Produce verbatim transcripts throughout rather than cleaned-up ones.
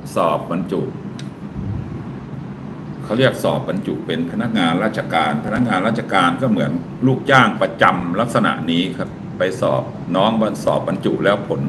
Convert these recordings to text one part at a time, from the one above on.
สอบบรรจุเขาเรียกสอบบรรจุเป็นพนักงานราชการพนักงานราชการก็เหมือนลูกจ้างประจำลักษณะนี้ครับไปสอบน้องบรรสอบบรรจุแล้วผล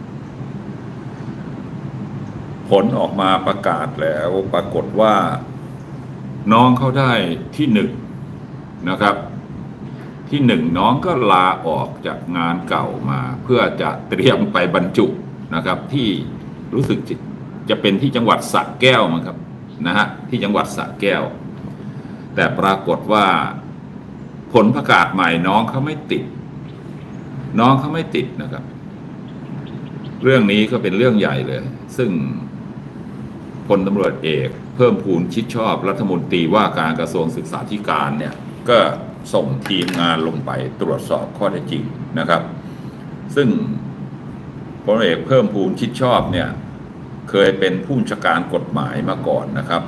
ผลออกมาประกาศแล้วปรากฏว่าน้องเขาได้ที่หนึ่งนะครับที่หนึ่งน้องก็ลาออกจากงานเก่ามาเพื่อจะเตรียมไปบรรจุนะครับที่รู้สึกจะเป็นที่จังหวัดสระแก้วมั้งครับนะฮะที่จังหวัดสระแก้วแต่ปรากฏว่าผลประกาศใหม่น้องเขาไม่ติดน้องเขาไม่ติดนะครับเรื่องนี้ก็เป็นเรื่องใหญ่เลยซึ่งพลตำรวจเอกเพิ่มพูนชิดชอบรัฐมนตรีว่าการกระทรวงศึกษาธิการเนี่ยก็ส่งทีมงานลงไปตรวจสอบข้อเท็จจริงนะครับซึ่งพลเอกเพิ่มพูนชิดชอบเนี่ยเคยเป็นผู้บัญชาการกฎหมายมาก่อนนะครับ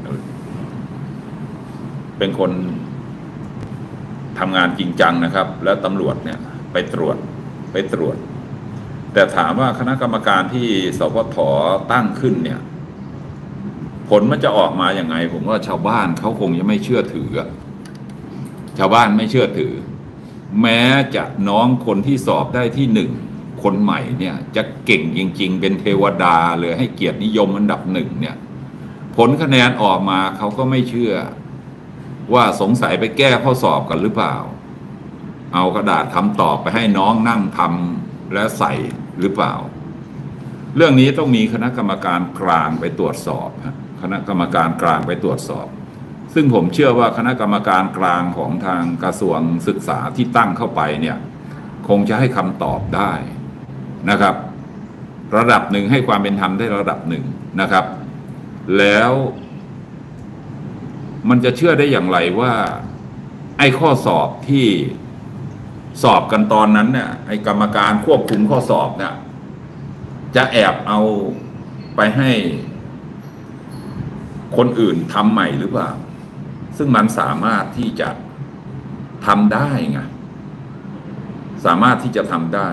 เป็นคนทำงานจริงจังนะครับแล้วตำรวจเนี่ยไปตรวจไปตรวจแต่ถามว่าคณะกรรมการที่สพทตั้งขึ้นเนี่ยผลมันจะออกมาอย่างไงผมว่าชาวบ้านเขาคงจะไม่เชื่อถือชาวบ้านไม่เชื่อถือแม้จะน้องคนที่สอบได้ที่หนึ่งคนใหม่เนี่ยจะเก่งจริงๆเป็นเทวดาเลยให้เกียรตินิยมอันดับหนึ่งเนี่ยผลคะแนนออกมาเขาก็ไม่เชื่อว่าสงสัยไปแก้ข้อสอบกันหรือเปล่าเอากระดาษคำตอบไปให้น้องนั่งทำและใส่หรือเปล่าเรื่องนี้ต้องมีคณะกรรมการกลางไปตรวจสอบคณะกรรมการกลางไปตรวจสอบซึ่งผมเชื่อว่าคณะกรรมการกลางของทางกระทรวงศึกษาที่ตั้งเข้าไปเนี่ยคงจะให้คำตอบได้นะครับระดับหนึ่งให้ความเป็นธรรมได้ระดับหนึ่งนะครับแล้วมันจะเชื่อได้อย่างไรว่าไอ้ข้อสอบที่สอบกันตอนนั้นเนี่ยไอ้กรรมการควบคุมข้อสอบเนี่ยจะแอบเอาไปให้คนอื่นทำใหม่หรือเปล่าซึ่งมันสามารถที่จะทำได้ไงสามารถที่จะทำได้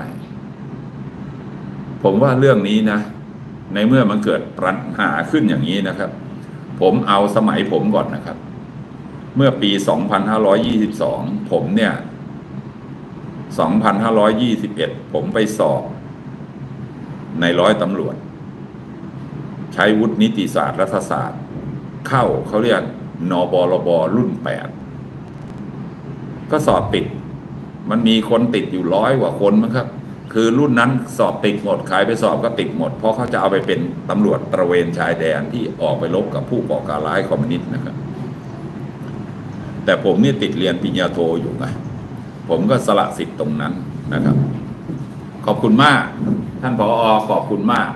ผมว่าเรื่องนี้นะในเมื่อมันเกิดปัญหาขึ้นอย่างนี้นะครับผมเอาสมัยผมก่อนนะครับเมื่อปีสองพันห้าร้อยยี่สิบสองผมเนี่ยสองพันห้าร้อยยี่สิบเอ็ดผมไปสอบในร้อยตำรวจใช้วุฒินิติศาสตร์รัฐศาสตร์เข้าเขาเรียกนบลบรุ่นแปดก็สอบติดมันมีคนติดอยู่ร้อยกว่าคนมั้งครับคือรุ่นนั้นสอบติดหมดใครไปสอบก็ติดหมดเพราะเขาจะเอาไปเป็นตำรวจตระเวนชายแดนที่ออกไปรบกับผู้ก่อการร้ายคอมมิวนิสต์นะครับแต่ผมนี่ติดเรียนปริญญาโทอยู่ไงผมก็สละสิทธิ์ตรงนั้นนะครับขอบคุณมากท่านผอ.ขอบคุณมาก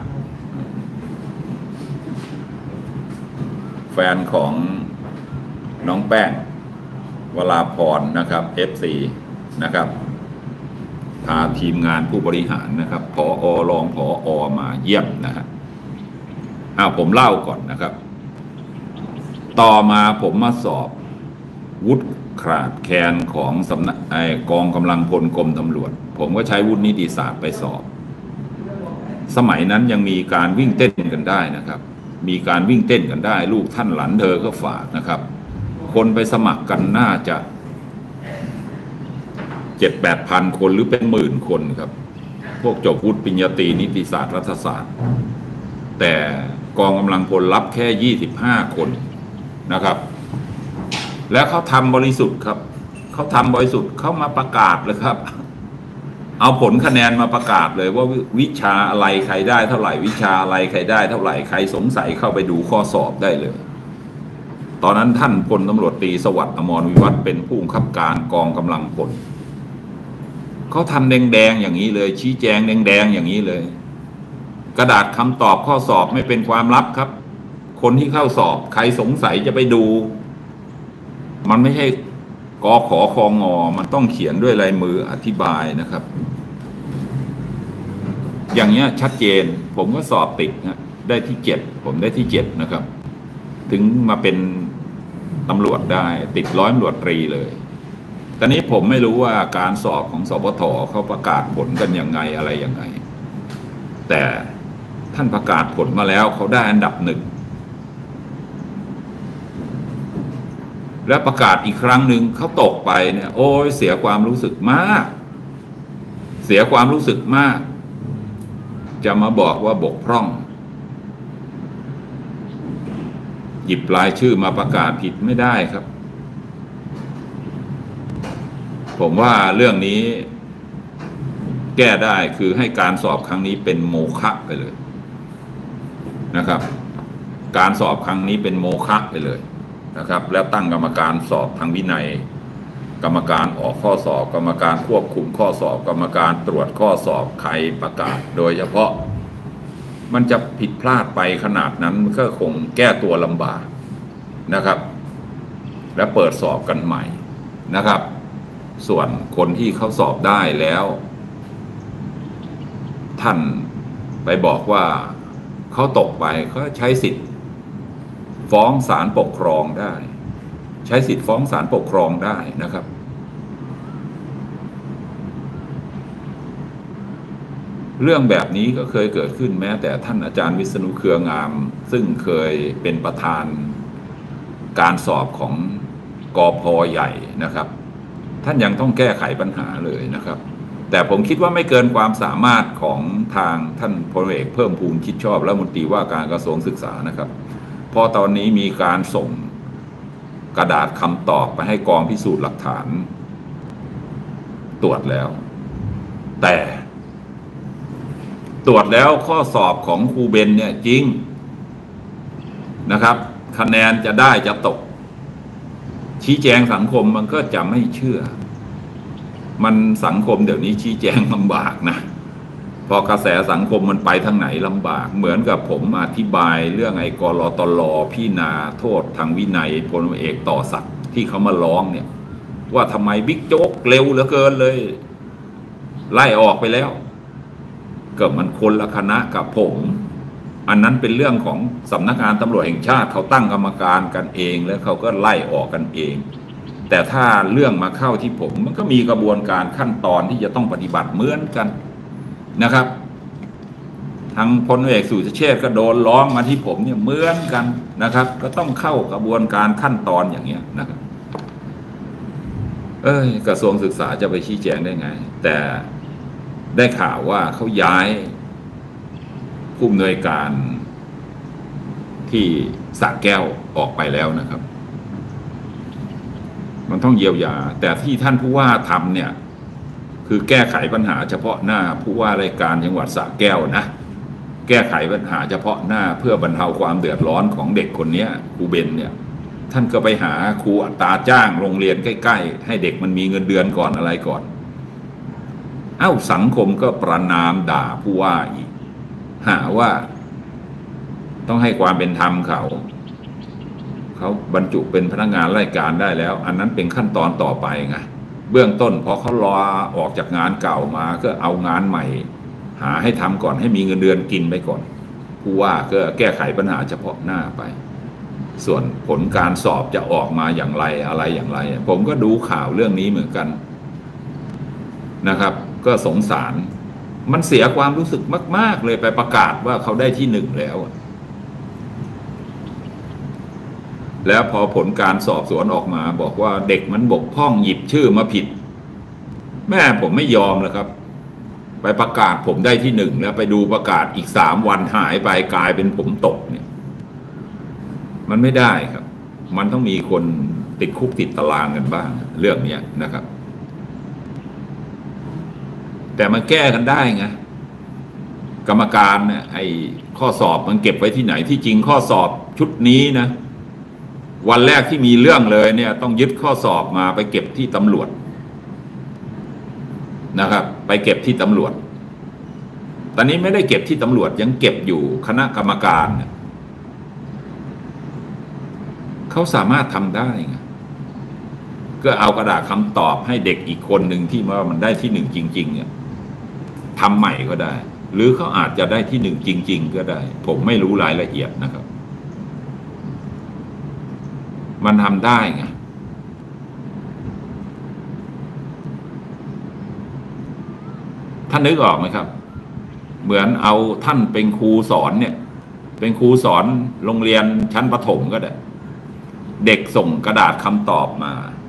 แฟนของน้องแป้งวราพรนะครับ เอฟ ซี นะครับพาทีมงานผู้บริหารนะครับผอ.รองผอ.มาเยี่ยมนะฮะอ้าวผมเล่าก่อนนะครับต่อมาผมมาสอบวุฒิขาดแคลนของสำนักกองกำลังพลกรมตำรวจผมก็ใช้วุฒินิติศาสตร์ไปสอบสมัยนั้นยังมีการวิ่งเต้นกันได้นะครับมีการวิ่งเต้นกันได้ลูกท่านหลานเธอก็ฝากนะครับคนไปสมัครกันน่าจะเจ็ดแปดพันคนหรือเป็นหมื่นคนครับพวกจบวุฒิปริญญาตรีนิติศาสตร์รัฐศาสตร์แต่กองกำลังพลรับแค่ยี่สิบห้าคนนะครับแล้วเขาทำบริสุทธิ์ครับเขาทำบริสุทธิ์เขามาประกาศเลยครับเอาผลคะแนนมาประกาศเลยว่าวิชาอะไรใครได้เท่าไหร่วิชาอะไรใครได้เท่าไหร่ใครสงสัยเข้าไปดูข้อสอบได้เลยตอนนั้นท่านพลตำรวจตรีสวัสดิ์อมรวิวัฒน์เป็นผู้บังคับการกองกำลังพลเขาทำแดงๆอย่างนี้เลยชี้แจงแดงๆอย่างนี้เลยกระดาษคำตอบข้อสอบไม่เป็นความลับครับคนที่เข้าสอบใครสงสัยจะไปดูมันไม่ใช่กขอคองอมันต้องเขียนด้วยลายมืออธิบายนะครับอย่างเงี้ยชัดเจนผมก็สอบติดนะได้ที่เจ็ดผมได้ที่เจ็ดนะครับถึงมาเป็นตำรวจได้ติดร้อยตำรวจตรีเลยตอนนี้ผมไม่รู้ว่าการสอบของสพทเขาประกาศผลกันยังไงอะไรยังไงแต่ท่านประกาศผลมาแล้วเขาได้อันดับหนึ่งและประกาศอีกครั้งหนึ่งเขาตกไปเนี่ยโอ้ยเสียความรู้สึกมากเสียความรู้สึกมากจะมาบอกว่าบกพร่องหยิบรายชื่อมาประกาศผิดไม่ได้ครับผมว่าเรื่องนี้แก้ได้คือให้การสอบครั้งนี้เป็นโมฆะไปเลยนะครับการสอบครั้งนี้เป็นโมฆะไปเลยนะครับแล้วตั้งกรรมการสอบทางวินัยกรรมการออกข้อสอบกรรมการควบคุมข้อสอบกรรมการตรวจข้อสอบใครประกาศโดยเฉพาะมันจะผิดพลาดไปขนาดนั้นก็คงแก้ตัวลำบากนะครับและเปิดสอบกันใหม่นะครับส่วนคนที่เขาสอบได้แล้วท่านไปบอกว่าเขาตกไปเขาใช้สิทธิ์ฟ้องศาลปกครองได้ใช้สิทธิ์ฟ้องศาลปกครองได้นะครับเรื่องแบบนี้ก็เคยเกิดขึ้นแม้แต่ท่านอาจารย์วิษณุเครืองามซึ่งเคยเป็นประธานการสอบของกพ.ใหญ่นะครับท่านยังต้องแก้ไขปัญหาเลยนะครับแต่ผมคิดว่าไม่เกินความสามารถของทางท่านพลเอกเพิ่มพูนชิดชอบและรัฐมนตรีว่าการกระทรวงศึกษานะครับพอตอนนี้มีการส่งกระดาษคำตอบไปให้กองพิสูจน์หลักฐานตรวจแล้วแต่ตรวจแล้วข้อสอบของครูเบนเนี่ยจริงนะครับคะแนนจะได้จะตกชี้แจงสังคมมันก็จะไม่เชื่อมันสังคมเดี๋ยวนี้ชี้แจงลำบากนะพอกระแสสังคมมันไปทางไหนลำบากเหมือนกับผมอธิบายเรื่องไอ้กลตลพี่นาโทษทางวินัยพลเอกต่อศักดิ์ที่เขามาร้องเนี่ยว่าทำไมบิ๊กโจ๊กเร็วเหลือเกินเลยไล่ออกไปแล้วเกิดมันคนละคณะกับผมอันนั้นเป็นเรื่องของสำนักงานตำรวจแห่งชาติเขาตั้งกรรมการกันเองแล้วเขาก็ไล่ออกกันเองแต่ถ้าเรื่องมาเข้าที่ผมมันก็มีกระบวนการขั้นตอนที่จะต้องปฏิบัติเหมือนกันนะครับทางพลเอกสุรเชษฐ์ก็โดนร้องมาที่ผมเนี่ยเหมือนกันนะครับก็ต้องเข้ากระบวนการขั้นตอนอย่างเงี้ยนะครับเอ้ยกระทรวงศึกษาจะไปชี้แจงได้ไงแต่ได้ข่าวว่าเขาย้ายผู้อำนวยการที่สระแก้วออกไปแล้วนะครับมันต้องเยียวยาแต่ที่ท่านผู้ว่าทำเนี่ยคือแก้ไขปัญหาเฉพาะหน้าผู้ว่าราชการจังหวัดสระแก้วนะแก้ไขปัญหาเฉพาะหน้าเพื่อบรรเทาความเดือดร้อนของเด็กคนนี้ครูเบนเนี่ยท่านก็ไปหาครูอัตราจ้างโรงเรียนใกล้ๆให้เด็กมันมีเงินเดือนก่อนอะไรก่อนเอ้าสังคมก็ประณามด่าผู้ว่าอีกหาว่าต้องให้ความเป็นธรรมเขาเขาบรรจุเป็นพนักงานราชการได้แล้วอันนั้นเป็นขั้นตอนต่อไปไงเบื้องต้นพอเขารอออกจากงานเก่ามาก็เอางานใหม่หาให้ทำก่อนให้มีเงินเดือนกินไปก่อนผู้ว่าก็แก้ไขปัญหาเฉพาะหน้าไปส่วนผลการสอบจะออกมาอย่างไรอะไรอย่างไรผมก็ดูข่าวเรื่องนี้เหมือนกันนะครับก็สงสารมันเสียความรู้สึกมากๆเลยไปประกาศว่าเขาได้ที่หนึ่งแล้วแล้วพอผลการสอบสวนออกมาบอกว่าเด็กมันบกพร่องหยิบชื่อมาผิดแม่ผมไม่ยอมแล้วครับไปประกาศผมได้ที่หนึ่งแล้วไปดูประกาศอีกสามวันหายไปกลายเป็นผมตกเนี่ยมันไม่ได้ครับมันต้องมีคนติดคุกติดตารางกันบ้างเรื่องนี้นะครับแต่มันแก้กันได้ไงกรรมการเนี่ยไอ้ข้อสอบมันเก็บไว้ที่ไหนที่จริงข้อสอบชุดนี้นะวันแรกที่มีเรื่องเลยเนี่ยต้องยึดข้อสอบมาไปเก็บที่ตำรวจนะครับไปเก็บที่ตำรวจตอนนี้ไม่ได้เก็บที่ตำรวจยังเก็บอยู่คณะกรรมการเนี่ยเขาสามารถทำได้ไงก็เอากระดาษคำตอบให้เด็กอีกคนหนึ่งที่ว่ามันได้ที่หนึ่งจริงๆเนี่ยทำใหม่ก็ได้หรือเขาอาจจะได้ที่หนึ่งจริงๆก็ได้ผมไม่รู้รายละเอียดนะครับมันทำได้ไงท่านนึกออกไหมครับเหมือนเอาท่านเป็นครูสอนเนี่ยเป็นครูสอนโรงเรียนชั้นประถมก็ได้เด็กส่งกระดาษคำตอบมา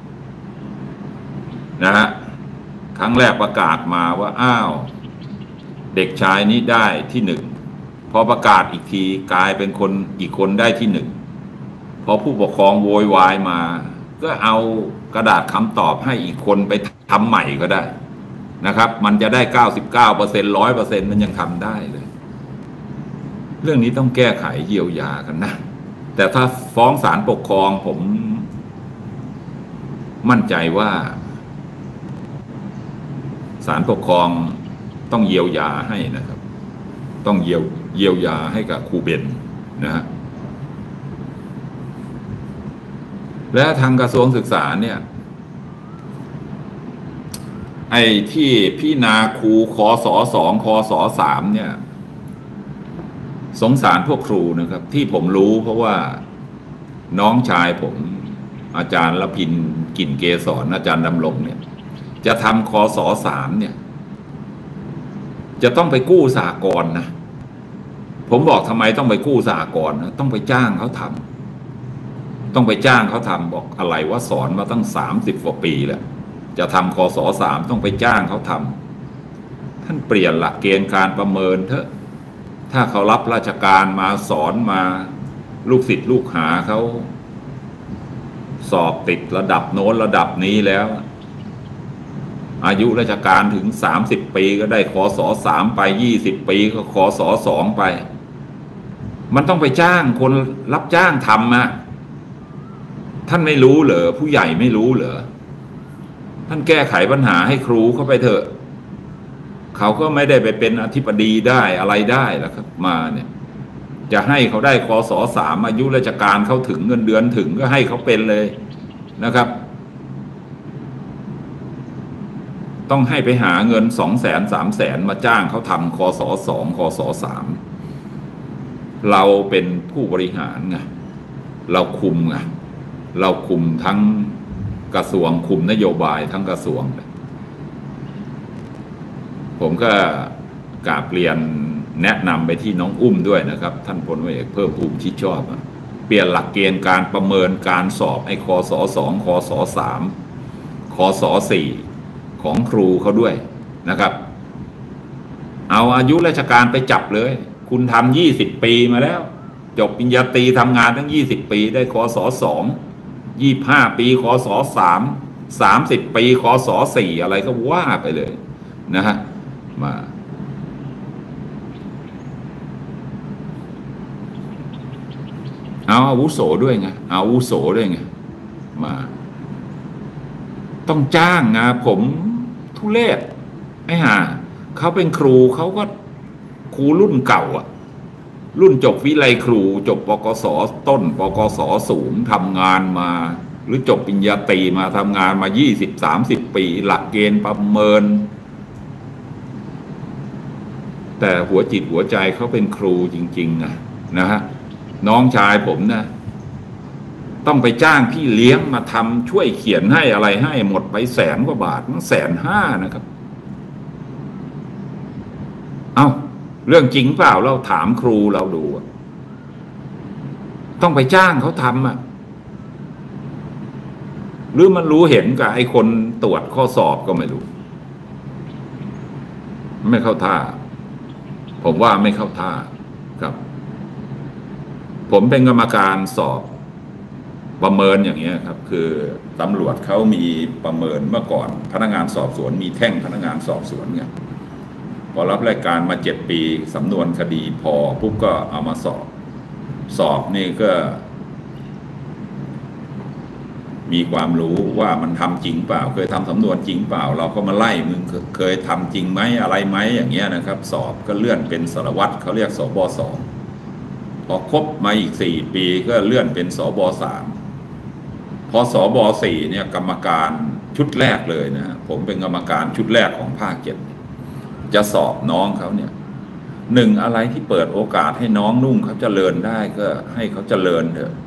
นะฮะครั้งแรกประกาศมาว่าอ้าวเด็กชายนี้ได้ที่หนึ่งพอประกาศอีกทีกลายเป็นคนอีกคนได้ที่หนึ่งพอผู้ปกครองโวยวายมาก็เอากระดาษคำตอบให้อีกคนไปทำใหม่ก็ได้นะครับมันจะได้ เก้าสิบเก้าเปอร์เซ็นต์ ร้อยเปอร์เซ็นต์ มันยังทำได้เลยเรื่องนี้ต้องแก้ไขเยียวยากันนะแต่ถ้าฟ้องศาลปกครองผมมั่นใจว่าศาลปกครองต้องเยียวยาให้นะครับต้องเยียวเยียวยาให้กับครูเบนนะฮะและทางกระทรวงศึกษาเนี่ยไอ้ที่พี่นาครูคศสองคศสามเนี่ยสงสารพวกครูนะครับที่ผมรู้เพราะว่าน้องชายผมอาจารย์ละพินกลิ่นเกษรอาจารย์ดำรงเนี่ยจะทำคศสามเนี่ยจะต้องไปกู้สหกรณ์นะผมบอกทำไมต้องไปกู้สหกรณ์นะต้องไปจ้างเขาทำต้องไปจ้างเขาทำบอกอะไรว่าสอนมาตั้งสามสิบกว่าปีแล้วจะทำคศสามต้องไปจ้างเขาทำท่านเปลี่ยนหลักเกณฑ์การประเมินเถอะถ้าเขารับราชการมาสอนมาลูกศิษย์ลูกหาเขาสอบติดระดับโน้นระดับนี้แล้วอายุราชการถึงสามสิบปีก็ได้คศสามไปยี่สิบปีก็คศสองไปมันต้องไปจ้างคนรับจ้างทำอะท่านไม่รู้เหรอผู้ใหญ่ไม่รู้เหรอท่านแก้ไขปัญหาให้ครูเข้าไปเถอะเขาก็ไม่ได้ไปเป็นอธิบดีได้อะไรได้แล้วครับมาเนี่ยจะให้เขาได้คศสามอายุราชการเขาถึงเงินเดือนถึงก็ให้เขาเป็นเลยนะครับต้องให้ไปหาเงินสองแสนสามแสนมาจ้างเขาทำคศสองคศสามเราเป็นผู้บริหารไงเราคุมไงเราคุมทั้งกระทรวงคุมนโยบายทั้งกระทรวงผมก็กราบเรียนแนะนำไปที่น้องอุ้มด้วยนะครับท่านพลเอกเพิ่มพูนชิดชอบเปลี่ยนหลักเกณฑ์การประเมินการสอบไอ้คศสองคศสามคศสี่ของครูเขาด้วยนะครับเอาอายุราชการไปจับเลยคุณทำยี่สิบปีมาแล้วจบปริญญาตรีทำงานตั้งยี่สิบปีได้คศสองยี่สิบห้าปีคศสามสามสิบปีคศสี่อะไรก็ว่าไปเลยนะฮะมาเอาอาวุโสด้วยไงเอาอาวุโสด้วยไงมาต้องจ้างนะผมทุเรศไอ้ห่าเขาเป็นครูเขาก็ครูรุ่นเก่าอะรุ่นจบวิไลครูจบปกศต้นปกศสูงทำงานมาหรือจบปริญญาตรีมาทำงานมายี่สิบสามสิบปีหลักเกณฑ์ประเมินแต่หัวจิตหัวใจเขาเป็นครูจริงๆนะนะฮะน้องชายผมนะต้องไปจ้างพี่เลี้ยงมาทำช่วยเขียนให้อะไรให้หมดไปแสนกว่าบาทมันแสนห้านะครับเอา้าเรื่องจริงเปล่าเราถามครูเราดูต้องไปจ้างเขาทำอ่ะหรือมันรู้เห็นกับไอ้คนตรวจข้อสอบก็ไม่รู้ไม่เข้าท่าผมว่าไม่เข้าท่าครับผมเป็นกรรมการสอบประเมินอย่างเงี้ยครับคือตำรวจเขามีประเมินเมื่อก่อนพนักงานสอบสวนมีแท่งพนักงานสอบสวนเนี่ยพอรับรายการมาเจ็ดปีสำนวนคดีพอปุ๊บก็เอามาสอบสอบนี่ก็มีความรู้ว่ามันทำจริงเปล่าเคยทำสำนวนจริงเปล่าเราก็มาไล่มึงเคยทำจริงไหมอะไรไหมอย่างเงี้ยนะครับสอบก็เลื่อนเป็นสารวัตรเขาเรียกสบสองพอครบมาอีกสี่ปีก็เลื่อนเป็นสบสามพอสบสี่เนี่ยกรรมการชุดแรกเลยนะผมเป็นกรรมการชุดแรกของภาคเจ็ดจะสอบน้องเขาเนี่ยหนึ่งอะไรที่เปิดโอกาสให้น้องนุ่งเขาเจริญได้ก็ให้เขาเจริญเถอะ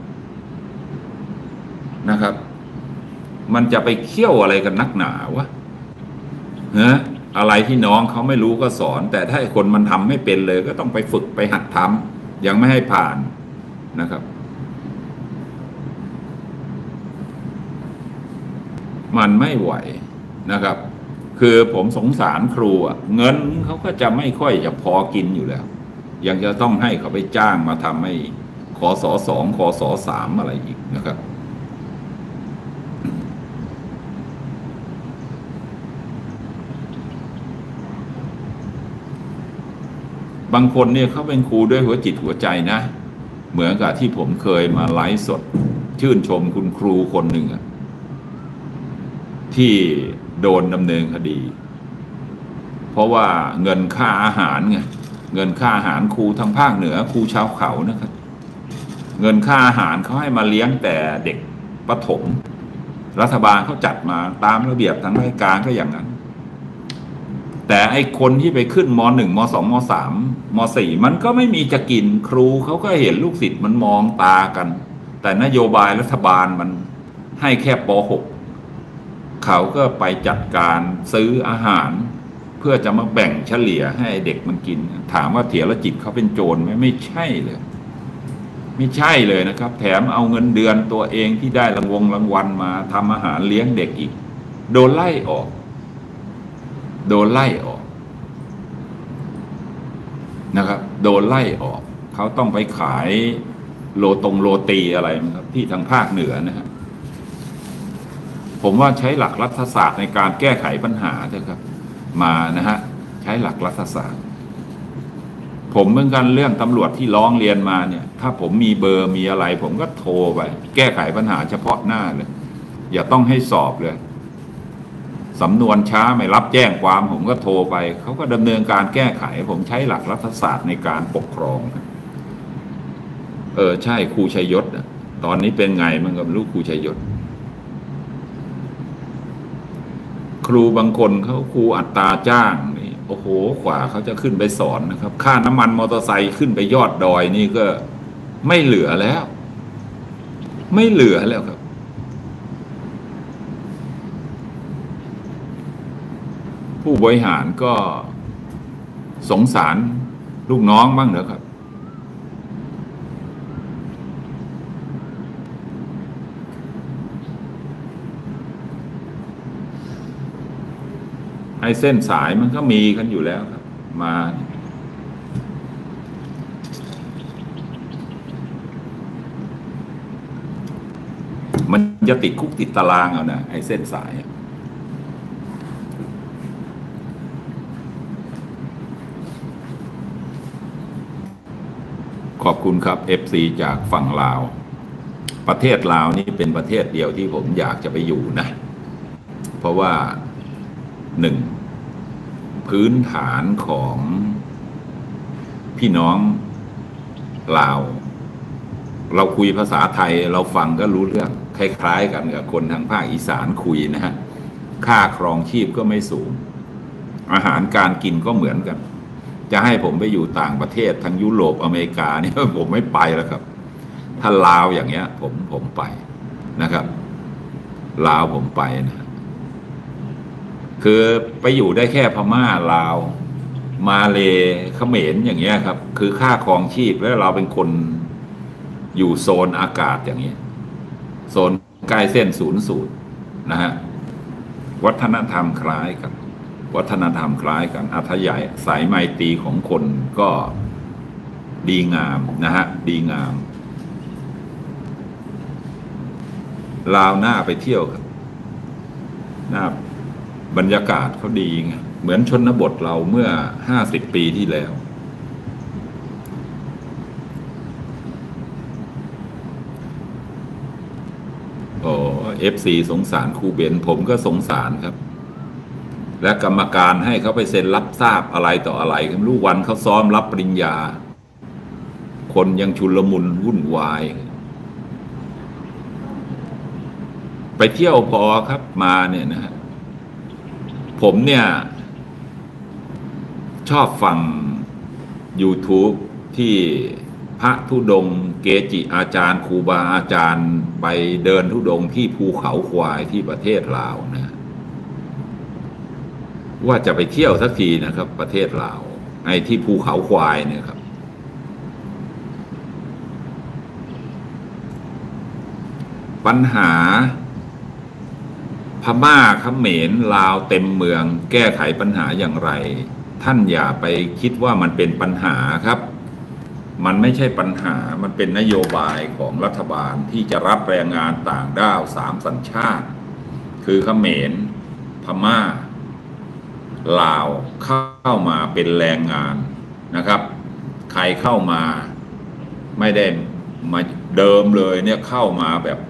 นะครับมันจะไปเคี่ยวอะไรกันนักหนาวะฮะอะไรที่น้องเขาไม่รู้ก็สอน แต่ถ้าคนมันทำไม่เป็นเลยก็ต้องไปฝึกไปหัดทำยังไม่ให้ผ่านนะครับมันไม่ไหวนะครับคือผมสงสารครูอ่ะเงินเขาก็จะไม่ค่อยจะพอกินอยู่แล้วยังจะต้องให้เขาไปจ้างมาทำให้คศสองคศสามอะไรอีกนะครับบางคนเนี่ยเขาเป็นครูด้วยหัวจิตหัวใจนะเหมือนกับที่ผมเคยมาไลฟ์สดชื่นชมคุณครูคนหนึ่งอะที่โดนดำเนินคดีเพราะว่าเงินค่าอาหารไงเงินค่าอาหารครูทางภาคเหนือครูชาวเขานะครับเงินค่าอาหารเขาให้มาเลี้ยงแต่เด็กประถมรัฐบาลเขาจัดมาตามระเบียบทางราชการก็อย่างนั้นแต่ไอ้คนที่ไปขึ้นมหนึ่งมสองมสามมสี่มันก็ไม่มีจะกินครูเขาก็เห็นลูกศิษย์มันมองตากันแต่นโยบายรัฐบาลมันให้แค่ป.หกเขาก็ไปจัดการซื้ออาหารเพื่อจะมาแบ่งเฉลี่ยให้เด็กมันกินถามว่าเถรจิตเขาเป็นโจรไหมไม่ใช่เลยไม่ใช่เลยนะครับแถมเอาเงินเดือนตัวเองที่ได้รางวงรางวัลมาทำอาหารเลี้ยงเด็กอีกโดนไล่ออกโดนไล่ออกนะครับโดนไล่ออกเขาต้องไปขายโลตรงโรตีอะไรนะครับที่ทางภาคเหนือนะครับผมว่าใช้หลักรัฐศาสตร์ในการแก้ไขปัญหาเถอะครับมานะฮะใช้หลักรัฐศาสตร์ผมเหมือนกันเรื่องตำรวจที่ร้องเรียนมาเนี่ยถ้าผมมีเบอร์มีอะไรผมก็โทรไปแก้ไขปัญหาเฉพาะหน้าเลยอย่าต้องให้สอบเลยสำนวนช้าไม่รับแจ้งความผมก็โทรไปเขาก็ดำเนินการแก้ไขผมใช้หลักรัฐศาสตร์ในการปกครองเออใช่ครูชัยยศตอนนี้เป็นไงมันกับลูกครูชัยยศครูบางคนเขาครูอัตราจ้างนี่โอ้โหกว่าเขาจะขึ้นไปสอนนะครับค่าน้ำมันมอเตอร์ไซค์ขึ้นไปยอดดอยนี่ก็ไม่เหลือแล้วไม่เหลือแล้วครับผู้บริหารก็สงสารลูกน้องบ้างเหรอครับไอ้เส้นสายมันก็มีกันอยู่แล้วครับมามันจะติดคุกติดตารางเอานะไอ้เส้นสายขอบคุณครับ เอฟ ซี จากฝั่งลาวประเทศลาวนี่เป็นประเทศเดียวที่ผมอยากจะไปอยู่นะเพราะว่าหนึ่งพื้นฐานของพี่น้องลาวเราคุยภาษาไทยเราฟังก็รู้เรื่องคล้ายๆกันกับคนทางภาคอีสานคุยนะฮะค่าครองชีพก็ไม่สูงอาหารการกินก็เหมือนกันจะให้ผมไปอยู่ต่างประเทศทางยุโรปอเมริกาเนี่ยผมไม่ไปแล้วครับถ้าลาวอย่างเงี้ยผมผมไปนะครับลาวผมไปนะคือไปอยู่ได้แค่พม่าลาวมาเลเขมรอย่างเงี้ยครับคือค่าครองชีพแล้วเราเป็นคนอยู่โซนอากาศอย่างเงี้ยโซนใกล้เส้นศูนย์สูตรนะฮะวัฒนธรรมคล้ายกันวัฒนธรรมคล้ายกันอัธยาศัยสายไมตรีของคนก็ดีงามนะฮะดีงามลาวหน้าไปเที่ยวครับหน้าบรรยากาศเขาดีไงเหมือนชนบทเราเมื่อห้าสิบปีที่แล้วโอ้เอฟซีสงสารครูเบนผมก็สงสารครับและกรรมการให้เขาไปเซ็นรับทราบอะไรต่ออะไรกันรู้วันเขาซ้อมรับปริญญาคนยังชุลมุนวุ่นวายไปเที่ยวพอครับมาเนี่ยนะฮะผมเนี่ยชอบฟัง YouTube ที่พระธุดงค์เกจิอาจารย์ครูบาอาจารย์ไปเดินธุดงค์ที่ภูเขาควายที่ประเทศลาวนะว่าจะไปเที่ยวสักทีนะครับประเทศลาวไอ้ที่ภูเขาควายเนี่ยครับปัญหาพม่าเขมรลาวเต็มเมืองแก้ไขปัญหาอย่างไรท่านอย่าไปคิดว่ามันเป็นปัญหาครับมันไม่ใช่ปัญหามันเป็นนโยบายของรัฐบาลที่จะรับแรงงานต่างด้าวสามสัญชาติคือเขมรพม่าลาวเข้ามาเป็นแรงงานนะครับใครเข้ามาไม่ได้มาเดิมเลยเนี่ยเข้ามาแบบ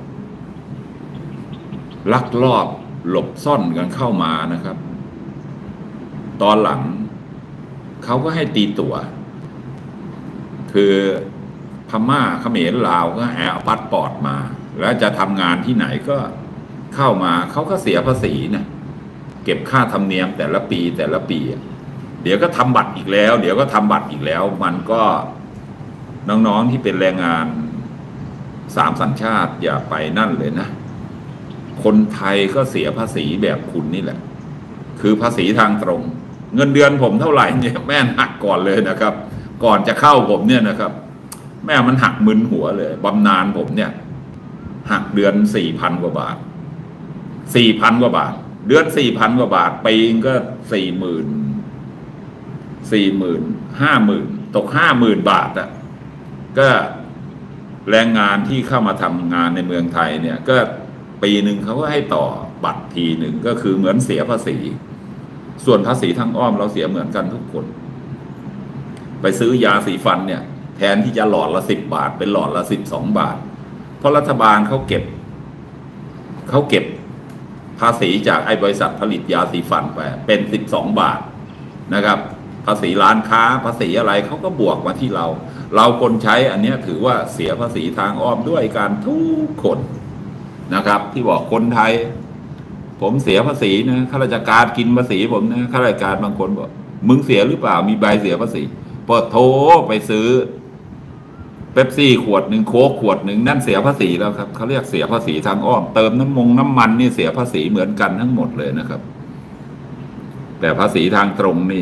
ลักลอบหลบซ่อนกันเข้ามานะครับตอนหลังเขาก็ให้ตีตั๋วคือพม่าเขมรลาวก็แอบพาสปอร์ตมาแล้วจะทำงานที่ไหนก็เข้ามาเขาก็เสียภาษีนะเก็บค่าธรรมเนียมแต่ละปีแต่ละปีเดี๋ยวก็ทำบัตรอีกแล้วเดี๋ยวก็ทำบัตรอีกแล้วมันก็น้องๆที่เป็นแรงงานสามสัญชาติอย่าไปนั่นเลยนะคนไทยก็เสียภาษีแบบคุณนี่แหละคือภาษีทางตรงเงินเดือนผมเท่าไหร่เนี่ยแม่หักก่อนเลยนะครับก่อนจะเข้าผมเนี่ยนะครับแม่มันหักมึนหัวเลยบำนาญผมเนี่ยหักเดือนสี่พันกว่าบาทสี่พันกว่าบาทเดือนสี่พันกว่าบาทปีก็สี่หมื่นสี่หมื่นห้าหมื่นตกห้าหมื่นบาทอ่ะก็แรงงานที่เข้ามาทำงานในเมืองไทยเนี่ยก็ปีหนึ่งเขาก็ให้ต่อบัตรทีหนึ่งก็คือเหมือนเสียภาษีส่วนภาษีทางอ้อมเราเสียเหมือนกันทุกคนไปซื้อยาสีฟันเนี่ยแทนที่จะหลอดละสิบบาทเป็นหลอดละสิบสองบาทเพราะรัฐบาลเขาเก็บเขาเก็บภาษีจากไอ้บริษัทผลิตยาสีฟันไปเป็นสิบสองบาทนะครับภาษีร้านค้าภาษีอะไรเขาก็บวกมาที่เราเราคนใช้อันนี้ถือว่าเสียภาษีทางอ้อมด้วยการทุกคนนะครับที่บอกคนไทยผมเสียภาษีนะข้าราชการกินภาษีผมนะข้าราชการบางคนบอกมึงเสียหรือเปล่ามีใบเสียภาษีพอโทรไปซื้อเป๊ปซี่ขวดหนึ่งโค้กขวดหนึ่งนั่นเสียภาษีแล้วครับเขาเรียกเสียภาษีทางอ้อมเติมน้ำมงน้ำมันนี่เสียภาษีเหมือนกันทั้งหมดเลยนะครับแต่ภาษีทางตรงนี่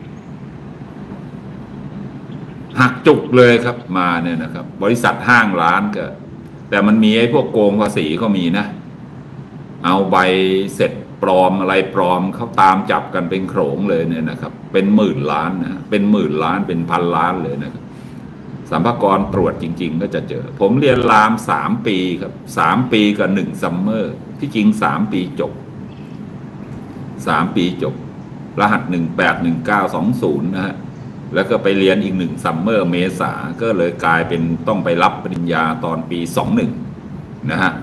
หักจุกเลยครับมาเนี่ยนะครับบริษัทห้างร้านก็แต่มันมีไอ้พวกโกงภาษีก็มีนะเอาใบเสร็จปลอมอะไรปลอมเขาตามจับกันเป็นโขลงเลยเนี่ยนะครับเป็นหมื่นล้านนะเป็นหมื่นล้านเป็นพันล้านเลยนะครับสรรพากรตรวจจริงๆก็จะเจอผมเรียนรามสามปีครับสามปีกับหนึ่งซัมเมอร์ที่จริงสามปีจบสามปีจบรหัสหนึ่งแปดหนึ่งเก้าสองศูนย์นะฮะแล้วก็ไปเรียนอีกหนึ่งซัมเมอร์เมษาก็เลยกลายเป็นต้องไปรับปริญญาตอนปีสองหนึ่งนะฮะ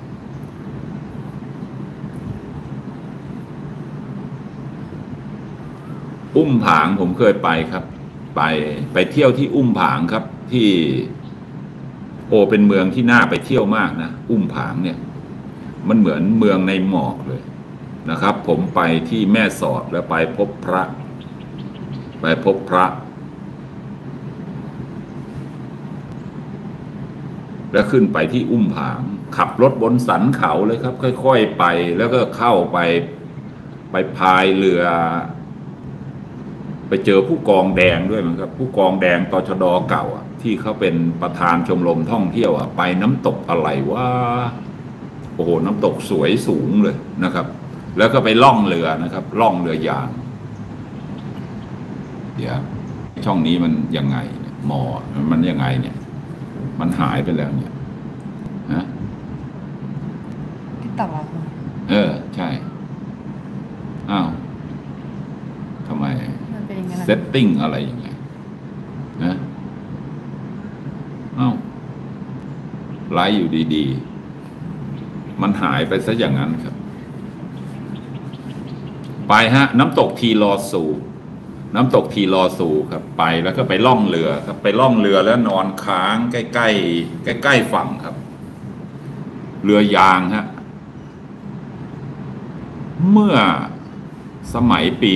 อุ้มผางผมเคยไปครับไปไปเที่ยวที่อุ้มผางครับที่โอเป็นเมืองที่น่าไปเที่ยวมากนะอุ้มผางเนี่ยมันเหมือนเมืองในหมอกเลยนะครับผมไปที่แม่สอดแล้วไปพบพระไปพบพระแล้วขึ้นไปที่อุ้มผางขับรถบนสันเขาเลยครับค่อยๆไปแล้วก็เข้าไปไปพายเรือไปเจอผู้กองแดงด้วยมั้งครับผู้กองแดงตชด.เก่าอ่ะที่เขาเป็นประธานชมรมท่องเที่ยวอ่ะไปน้ำตกอะไรว่าโอ้โหน้ำตกสวยสูงเลยนะครับแล้วก็ไปล่องเรือนะครับล่องเรือยางเดี๋ยวช่องนี้มันยังไงเนี่ยมอมันยังไงเนี่ยมันหายไปแล้วเนี่ยฮะติดต่อเราเออใช่อ้าวทำไมเซตติ้งอะไรอย่างเงี้ยนะอ้าวไลฟ์อยู่ดีๆมันหายไปซะอย่างนั้นครับไปฮะน้ำตกทีลอซูน้ำตกทีลอซูครับไปแล้วก็ไปล่องเรือครับไปล่องเรือแล้วนอนค้างใกล้ๆใกล้ๆฝั่งครับเรือยางฮะเมื่อสมัยปี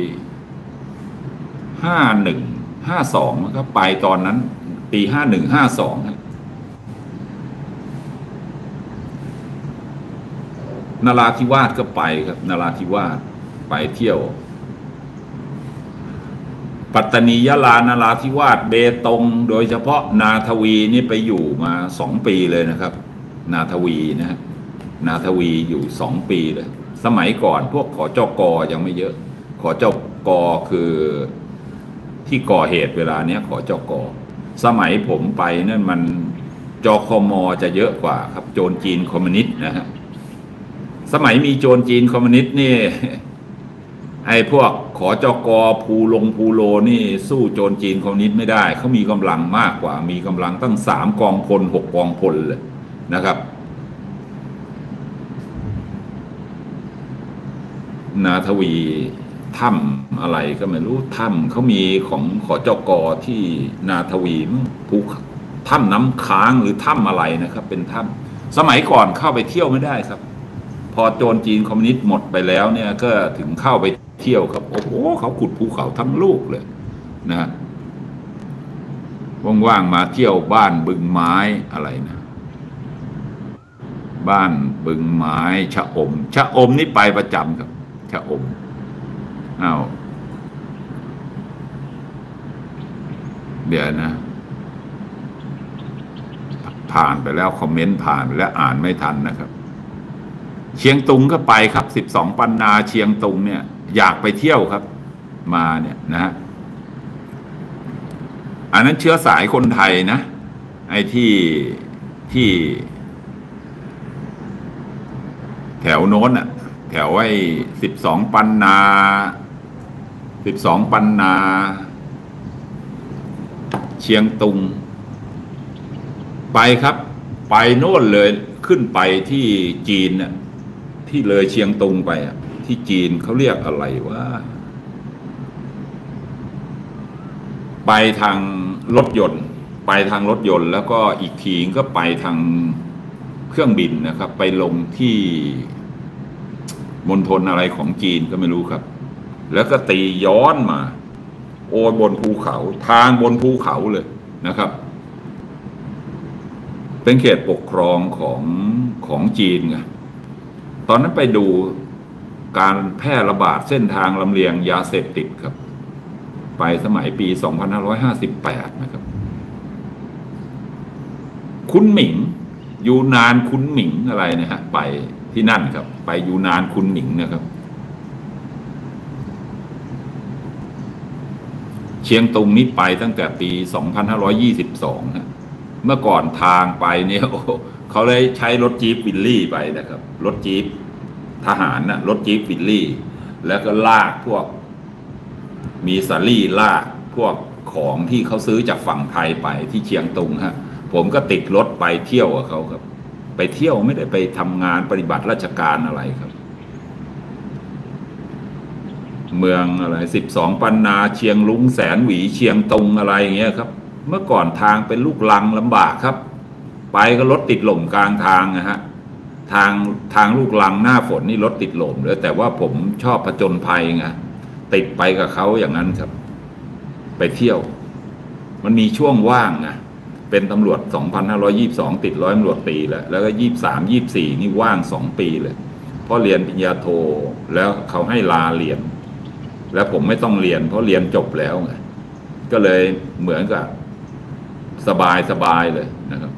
ห้าหนึ่งห้าสองครับไปตอนนั้นปีห้าหนึ่งห้าสองครับนราธิวาสก็ไปครับนราธิวาสไปเที่ยวปัตตานียะลานราธิวาสเบตงโดยเฉพาะนาทวีนี่ไปอยู่มาสองปีเลยนะครับนาทวีนะฮะนาทวีอยู่สองปีเลยสมัยก่อนพวกขอจกยังไม่เยอะขอจกคือที่ก่อเหตุเวลาเนี้ยขอจกสมัยผมไปนั่นมันจคมจะเยอะกว่าครับโจรจีนคอมมิวนิสต์นะฮะสมัยมีโจรจีนคอมมิวนิสต์นี่ไอ้พวกขอจกภูลงภูโลนี่สู้โจรจีนคอมมิวนิสต์ไม่ได้เขามีกำลังมากกว่ามีกำลังตั้งสามกองพลหกกองพลเลยนะครับนาทวีถ้ำอะไรก็ไม่รู้ถ้ำเขามีของขอจกที่นาทวีภูถ้ำน้ำค้างหรือถ้ำอะไรนะครับเป็นถ้ำสมัยก่อนเข้าไปเที่ยวไม่ได้ครับพอโจรจีนคอมมิวนิสต์หมดไปแล้วเนี่ยก็ถึงเข้าไปเที่ยวครับโอ้โหเขาขุดภูเขาทั้งลูกเลยนะฮะว่างๆมาเที่ยวบ้านบึงไม้อะไรนะบ้านบึงไม้ชะอมชะอมนี่ไปประจำครับชะอมอ้าวเดี๋ยวนะผ่านไปแล้วคอมเมนต์ผ่านไปแล้วอ่านไม่ทันนะครับเชียงตุงก็ไปครับสิบสองปันนาเชียงตุงเนี่ยอยากไปเที่ยวครับมาเนี่ยนะฮะอันนั้นเชื้อสายคนไทยนะไอ้ที่ที่แถวโน้นอ่ะแถวไอ้สิบสองปันนาสิบสองปันนาเชียงตุงไปครับไปโน่นเลยขึ้นไปที่จีนน่ะที่เลยเชียงตุงไปอ่ะที่จีนเขาเรียกอะไรว่าไปทางรถยนต์ไปทางรถยนต์แล้วก็อีกทีก็ไปทางเครื่องบินนะครับไปลงที่มณฑลอะไรของจีนก็ไม่รู้ครับแล้วก็ตีย้อนมาโอ้บนภูเขาทางบนภูเขาเลยนะครับเป็นเขตปกครองของของจีนไงตอนนั้นไปดูการแพร่ระบาดเส้นทางลำเลียงยาเสพติดครับไปสมัยปีสองพันห้าร้อยห้าสิบแปดนะครับคุณหมิงยูนานคุณหมิงอะไรนะฮะไปที่นั่นครับไปยูนานคุณหมิงนะครับเชียงตุงนี่ไปตั้งแต่ปีสองพันห้าร้อยยี่สิบสองนะเมื่อก่อนทางไปเนี่ยเขาเลยใช้รถจี๊ปวิลลี่ไปนะครับรถจี๊ปทหารนะรถจี๊ปวิลลี่แล้วก็ลากพวกมีสาลี่ลากพวกของที่เขาซื้อจากฝั่งไทยไปที่เชียงตุงฮะผมก็ติดรถไปเที่ยวกับเขาครับไปเที่ยวไม่ได้ไปทำงานปฏิบัติราชการอะไรครับเมืองอะไรสิบสองปันนาเชียงลุงแสนหวีเชียงตุงอะไรอย่างเงี้ยครับเมื่อก่อนทางเป็นลูกลังลำบากครับไปก็รถติดหล่มกลางทางนะฮะทางทางลูกลังหน้าฝนนี่รถติดหล่มเลยแต่ว่าผมชอบผจญภัยไงติดไปกับเขาอย่างนั้นครับไปเที่ยวมันมีช่วงว่างไงเป็นตำรวจสองพันห้าร้อยยี่สิบสองติดร้อยตำรวจตีแหละแล้วก็ยี่สิบสามยี่สิบสี่นี่ว่างสองปีเลยเพราะเรียนปริญญาโทแล้วเขาให้ลาเรียนแล้วผมไม่ต้องเรียนเพราะเรียนจบแล้วไงก็เลยเหมือนกับสบายสบายเลยนะครับ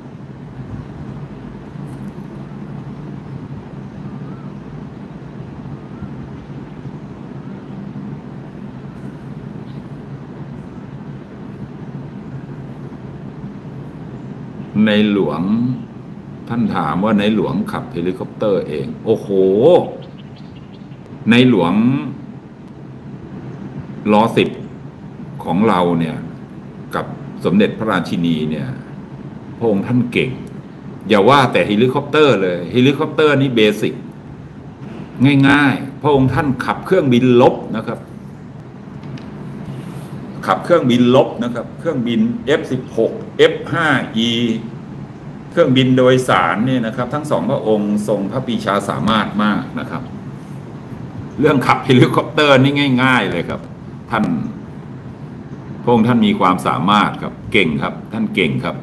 ในหลวงท่านถามว่าในหลวงขับเฮลิคอปเตอร์เองโอ้โหในหลวงรอสิบของเราเนี่ยกับสมเด็จพระราชินีเนี่ยพระองค์ท่านเก่งอย่าว่าแต่เฮลิคอปเตอร์เลยเฮลิคอปเตอร์นี่เบสิกง่ายๆพระองค์ท่านขับเครื่องบินลบนะครับขับเครื่องบินลบนะครับเครื่องบิน เอฟ สิบหก เอฟ ห้า อี เครื่องบินโดยสารเนี่ยนะครับทั้งสองพระองค์ทรงพระปรีชาสามารถมากนะครับเรื่องขับเฮลิคอปเตอร์นี่ง่ายๆเลยครับท่านพระองค์ท่านมีความสามารถครับเก่งครับท่านเก่งครับ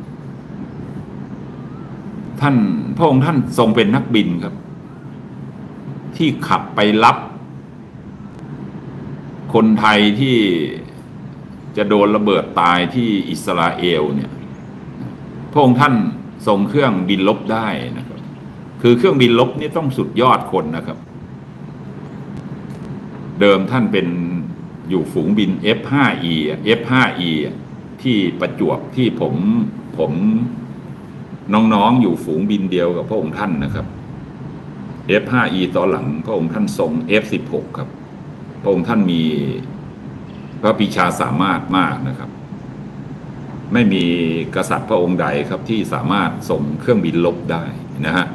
ท่านพระองค์ท่านทรงเป็นนักบินครับที่ขับไปรับคนไทยที่จะโดนระเบิดตายที่อิสราเอลเนี่ยพระองค์ท่านทรงเครื่องบินรบได้นะครับคือเครื่องบินรบนี่ต้องสุดยอดคนนะครับ เดิมท่านเป็นอยู่ฝูงบิน เอฟ ไฟว์ อี เอฟ ไฟว์ อี ที่ประจวบที่ผมผมน้องๆอยู่ฝูงบินเดียวกับพระองค์ท่านนะครับ เอฟ ไฟว์ อี ตอนหลังพระองค์ท่านทรง เอฟ สิบหก ครับพระองค์ท่านมีพระปรีชาสามารถมากนะครับไม่มีกษัตริย์พระองค์ใดครับที่สามารถส่งเครื่องบินรบได้นะฮะ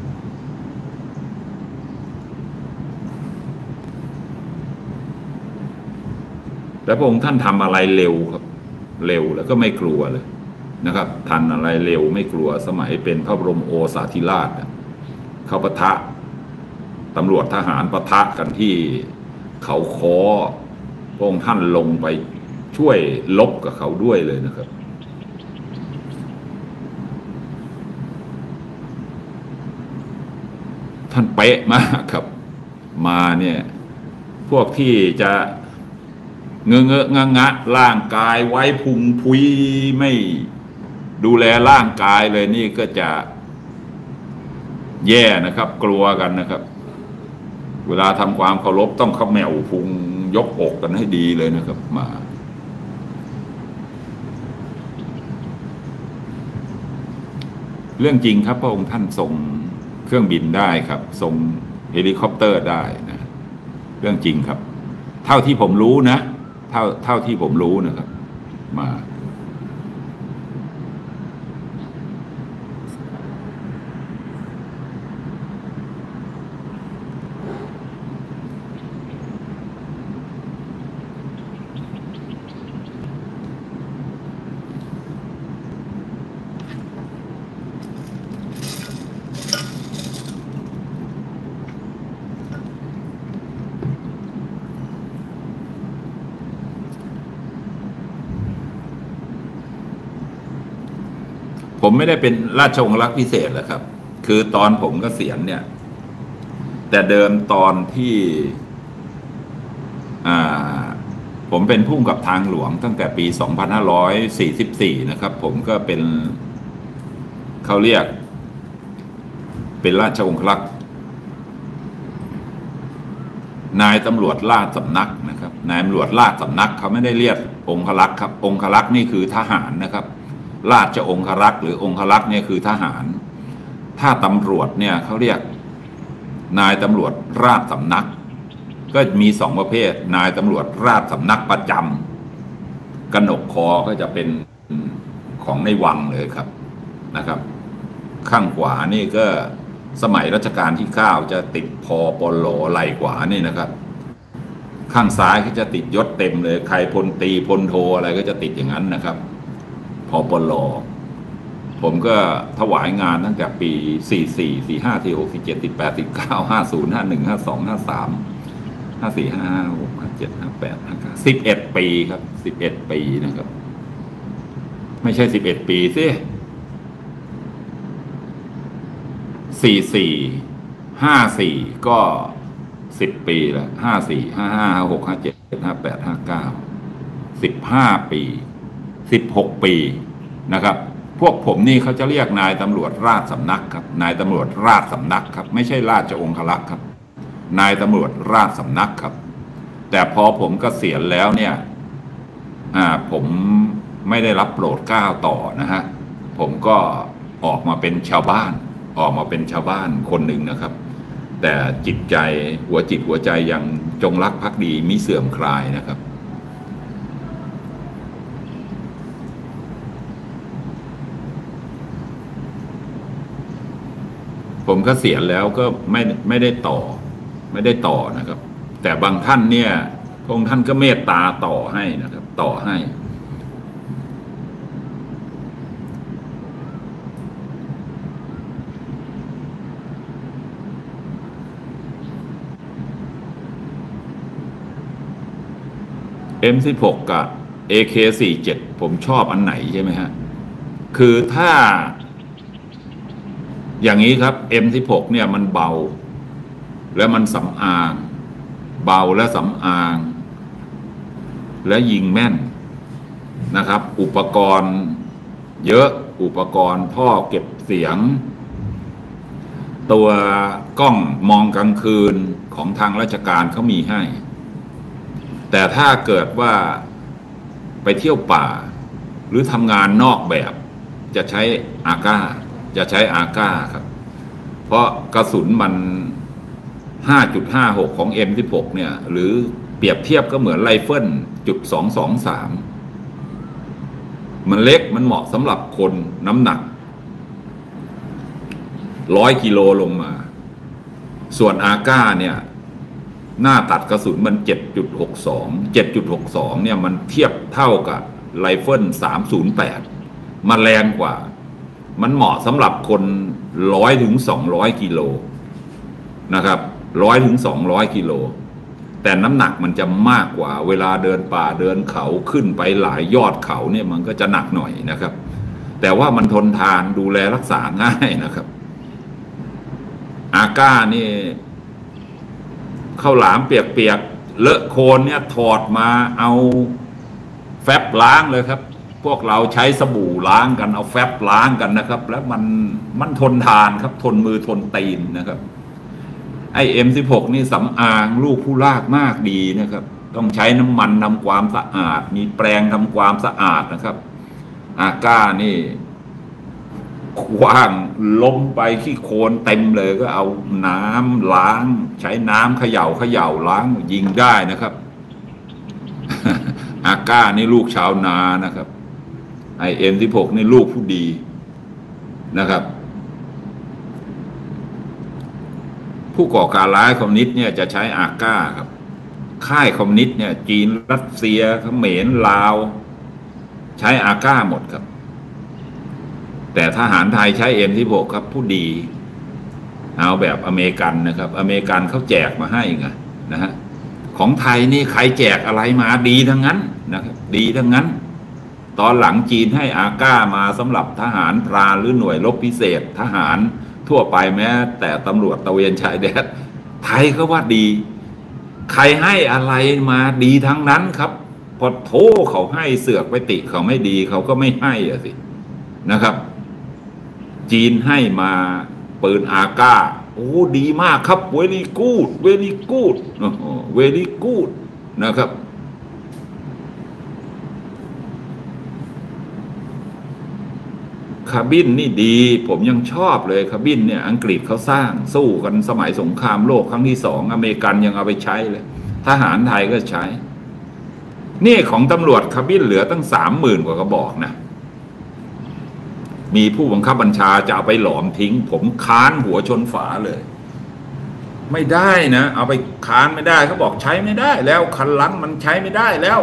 และพระองค์ท่านทำอะไรเร็วครับเร็วแล้วก็ไม่กลัวเลยนะครับทันอะไรเร็วไม่กลัวสมัยเป็นพระบรมโอษาธิราชเขาปะทะตำรวจทหารปะทะกันที่เขาค้อพระองค์ท่านลงไปช่วยลบกับเขาด้วยเลยนะครับท่านเป๊ะมากครับมาเนี่ยพวกที่จะเงอะเงอะงะงะร่างกายไว้พุงพุยไม่ดูแลร่างกายเลยนี่ก็จะแย่นะครับกลัวกันนะครับเวลาทำความเคารพต้องเขม่าพุงยกอกกันให้ดีเลยนะครับมาเรื่องจริงครับพระองค์ท่านส่งเครื่องบินได้ครับส่งเฮลิคอปเตอร์ได้นะเรื่องจริงครับเท่าที่ผมรู้นะเท่าเท่าที่ผมรู้นะครับมาผมไม่ได้เป็นราชองครักษ์พิเศษแล้วครับคือตอนผมเกษียณเนี่ยแต่เดิมตอนที่อ่าผมเป็นผู้กำกับทางหลวงตั้งแต่ปีสองพันห้าร้อยสี่สิบสี่นะครับผมก็เป็นเขาเรียกเป็นราชองครักษ์นายตำรวจราชสำนักนะครับนายตำรวจราชสำนักเขาไม่ได้เรียกองครักษ์ครับองครักษ์นี่คือทหารนะครับราชองครักษ์หรือองครักษ์เนี่ยคือทหารถ้าตำรวจเนี่ยเขาเรียกนายตำรวจราชสำนักก็มีสองประเภทนายตำรวจราชสำนักประจำกนกคอก็จะเป็นของในวังเลยครับนะครับข้างขวานี่ก็สมัยรัชกาลที่เก้าจะติดพอปลอไหล่ขวานี่นะครับข้างซ้ายก็จะติดยศเต็มเลยใครพลตรีพลโทอะไรก็จะติดอย่างนั้นนะครับพอปลอผมก็ถวายงานตั้งแต่ปีสี่สี่ สี่ห้า สี่หก สี่เจ็ด สี่แปด สี่เก้า ห้าศูนย์ ห้าหนึ่ง ห้าสอง ห้าสาม ห้าสี่ ห้าห้า หก ห้าเจ็ด ห้าแปด ห้าเก้า สิบเอ็ดปีครับสิบเอ็ดปีนะครับไม่ใช่สิบเอ็ดปีสิสี่สี่ ห้าสี่ก็สิบปีแล้วห้าสี่ ห้าห้า ห้าหก ห้าเจ็ด ห้าแปด ห้าเก้า สิบห้าปีสิบหกปีนะครับพวกผมนี่เขาจะเรียกนายตำรวจราชสำนักครับนายตำรวจราชสำนักครับไม่ใช่ราชองครักษ์ครับนายตำรวจราชสำนักครับแต่พอผมเกษียณแล้วเนี่ยอ่าผมไม่ได้รับโปรดเกล้าต่อนะฮะผมก็ออกมาเป็นชาวบ้านออกมาเป็นชาวบ้านคนหนึ่งนะครับแต่จิตใจหัวจิตหัวใจยังจงรักภักดีมิเสื่อมคลายนะครับผมเกษียณแล้วก็ไม่ไม่ได้ต่อไม่ได้ต่อนะครับแต่บางท่านเนี่ยพระองค์ท่านก็เมตตาต่อให้นะครับต่อให้เอ็ม สิบหก กับ เอ เค สี่สิบเจ็ด ผมชอบอันไหนใช่ไหมฮะคือถ้าอย่างนี้ครับ เอ็ม สิบหก เนี่ยมันเบาและมันสำอางเบาและสำอางและยิงแม่นนะครับอุปกรณ์เยอะอุปกรณ์ท่อเก็บเสียงตัวกล้องมองกลางคืนของทางราชการเขามีให้แต่ถ้าเกิดว่าไปเที่ยวป่าหรือทำงานนอกแบบจะใช้อาก้าจะใช้อาก้าครับเพราะกระสุนมัน ห้าจุดห้าหก ของ เอ็ม สิบหก เนี่ยหรือเปรียบเทียบก็เหมือนไรเฟิลจุดสองสองสามมันเล็กมันเหมาะสำหรับคนน้ำหนักร้อยกิโลลงมาส่วนอาก้าเนี่ยหน้าตัดกระสุนมัน เจ็ดจุดหกสอง เจ็ดจุดหกสอง เนี่ยมันเทียบเท่ากับไรเฟิลสามศูนย์แปดมันแรงกว่ามันเหมาะสำหรับคนร้อยถึงสองร้อยกิโลนะครับร้อยถึงสองร้อยกิโลแต่น้ำหนักมันจะมากกว่าเวลาเดินป่าเดินเขาขึ้นไปหลายยอดเขาเนี่ยมันก็จะหนักหน่อยนะครับแต่ว่ามันทนทานดูแลรักษาง่ายนะครับอาก้านี่ข้าวหลามเปียกๆเลอะโคลนเนี่ยถอดมาเอาแฟบล้างเลยครับพวกเราใช้สบู่ล้างกันเอาแฟบล้างกันนะครับแล้วมันมันทนทานครับทนมือทนตีนนะครับไอ เอ็ม สิบหก นี่สำอางลูกผู้ลากมากดีนะครับต้องใช้น้ำมันทำความสะอาดมีแปรงทำความสะอาดนะครับอาก้านี่คว้างล้มไปขี้โคลนเต็มเลยก็เอาน้ำล้างใช้น้ำเขย่าเขย่าล้างยิงได้นะครับ อาก้านี่ลูกชาวนานะครับไอ เอ็ม สิบหก นี่ลูกผู้ดีนะครับผู้ก่อการร้ายคอมมิวนิสต์เนี่ยจะใช้อาก้าครับค่ายคอมมิวนิสต์เนี่ยจีนรัสเซียเขมรลาวใช้อาก้าหมดครับแต่ทหารไทยใช้ เอ็ม สิบหก ครับผู้ดีเอาแบบอเมริกันนะครับอเมริกันเขาแจกมาให้ไงนะฮะของไทยนี่ใครแจกอะไรมาดีทั้งนั้นนะครับดีทั้งนั้นตอนหลังจีนให้อาก้ามาสำหรับทหารพรานหรือหน่วยรบพิเศษทหารทั่วไปแม้แต่ตำรวจตระเวนชายแดนไทยก็ว่าดีใครให้อะไรมาดีทั้งนั้นครับพอโทเขาให้เสือกไปติเขาไม่ดีเขาก็ไม่ให้อะสินะครับจีนให้มาปืนอาก้าโอ้ดีมากครับ very good very good very good นะครับคาร์บินนี่ดีผมยังชอบเลยคาร์บินเนี่ยอังกฤษเขาสร้างสู้กันสมัยสงครามโลกครั้งที่สองอเมริกันยังเอาไปใช้เลยทหารไทยก็ใช้นี่ของตำรวจคาร์บินเหลือตั้งสามหมื่นกว่ากระบอกนะมีผู้บังคับบัญชาจะเอาไปหลอมทิ้งผมค้านหัวชนฝาเลยไม่ได้นะเอาไปค้านไม่ได้เขาบอกใช้ไม่ได้แล้วคันลังมันใช้ไม่ได้แล้ว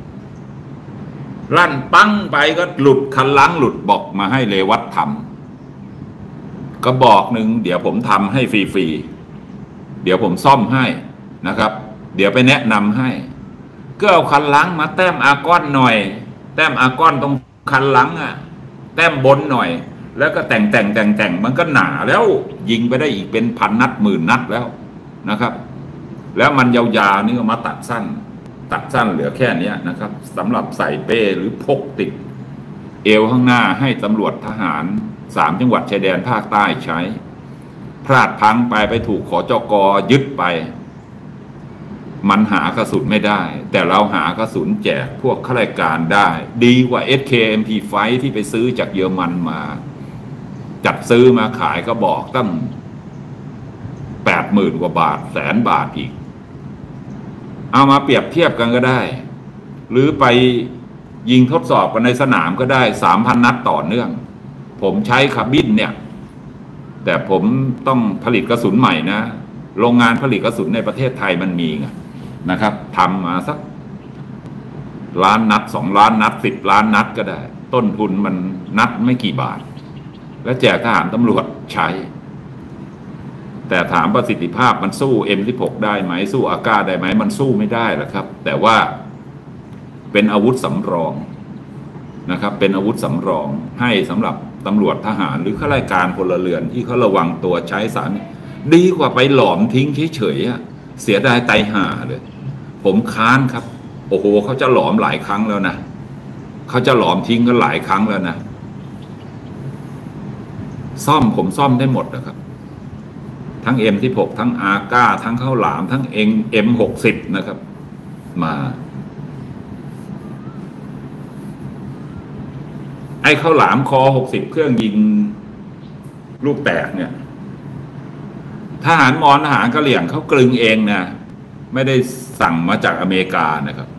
ลั่นปังไปก็หลุดคันลังหลุดบอกมาให้เลวัตทำก็บอกหนึ่งเดี๋ยวผมทำให้ฟรีๆเดี๋ยวผมซ่อมให้นะครับเดี๋ยวไปแนะนำให้ก็เอาคันลังมาแต้มอาก้อนหน่อยแต้มอาก้อนตรงคันลังอ่ะแต้มบนหน่อยแล้วก็แต่งแต่งแต่งแต่งมันก็หนาแล้วยิงไปได้อีกเป็นพันนัดหมื่นนัดแล้วนะครับแล้วมันยาวๆนี่ก็มาตัดสั้นตัดสั้นเหลือแค่นี้นะครับสำหรับใส่เป้หรือพกติดเอวข้างหน้าให้ตำรวจทหารสามจังหวัดชายแดนภาคใต้ใช้พลาดพังไปไปถูกขจก.ยึดไปมันหากระสุนไม่ได้แต่เราหากระสุนแจกพวกข้าราชการได้ดีกว่า เอส เค เอ็ม พี ไฟว์ ที่ไปซื้อจากเยอรมันมาจัดซื้อมาขายก็บอกตั้งแปดหมื่นกว่าบาทแสนบาทอีกเอามาเปรียบเทียบกันก็ได้หรือไปยิงทดสอบกันในสนามก็ได้สามพันนัดต่อเนื่องผมใช้คาร์บินเนี่ยแต่ผมต้องผลิตกระสุนใหม่นะโรงงานผลิตกระสุนในประเทศไทยมันมีไงนะครับทำมาสักล้านนัดสองล้านนัดสิบล้านนัดก็ได้ต้นทุนมันนัดไม่กี่บาทและแจกทหารตำรวจใช้แต่ถามประสิทธิภาพมันสู้ เอ็ม สิบหก ได้ไหมสู้อาก้าได้ไหมมันสู้ไม่ได้หรอกครับแต่ว่าเป็นอาวุธสำรองนะครับเป็นอาวุธสำรองให้สำหรับตำรวจทหารหรือข้าราชการพลเรือนที่เขาระวังตัวใช้สารดีกว่าไปหลอมทิ้งเฉยๆเสียดายไตห่าเลยผมค้านครับโอ้โหเขาจะหลอมหลายครั้งแล้วนะเขาจะหลอมทิ้งกันหลายครั้งแล้วนะซ่อมผมซ่อมได้หมดนะครับทั้ง เอ็ม สิบหก ทั้ง อาร์ ก้า ทั้งข้าวหลามทั้ง เอ็ม หกสิบ นะครับมาไอ้ข้าวหลามคอหกสิบเครื่องยิงลูกแตกเนี่ยทหารมอญทหารกะเหรี่ยงเขากลึงเองนะไม่ได้สั่งมาจากอเมริกานะครับ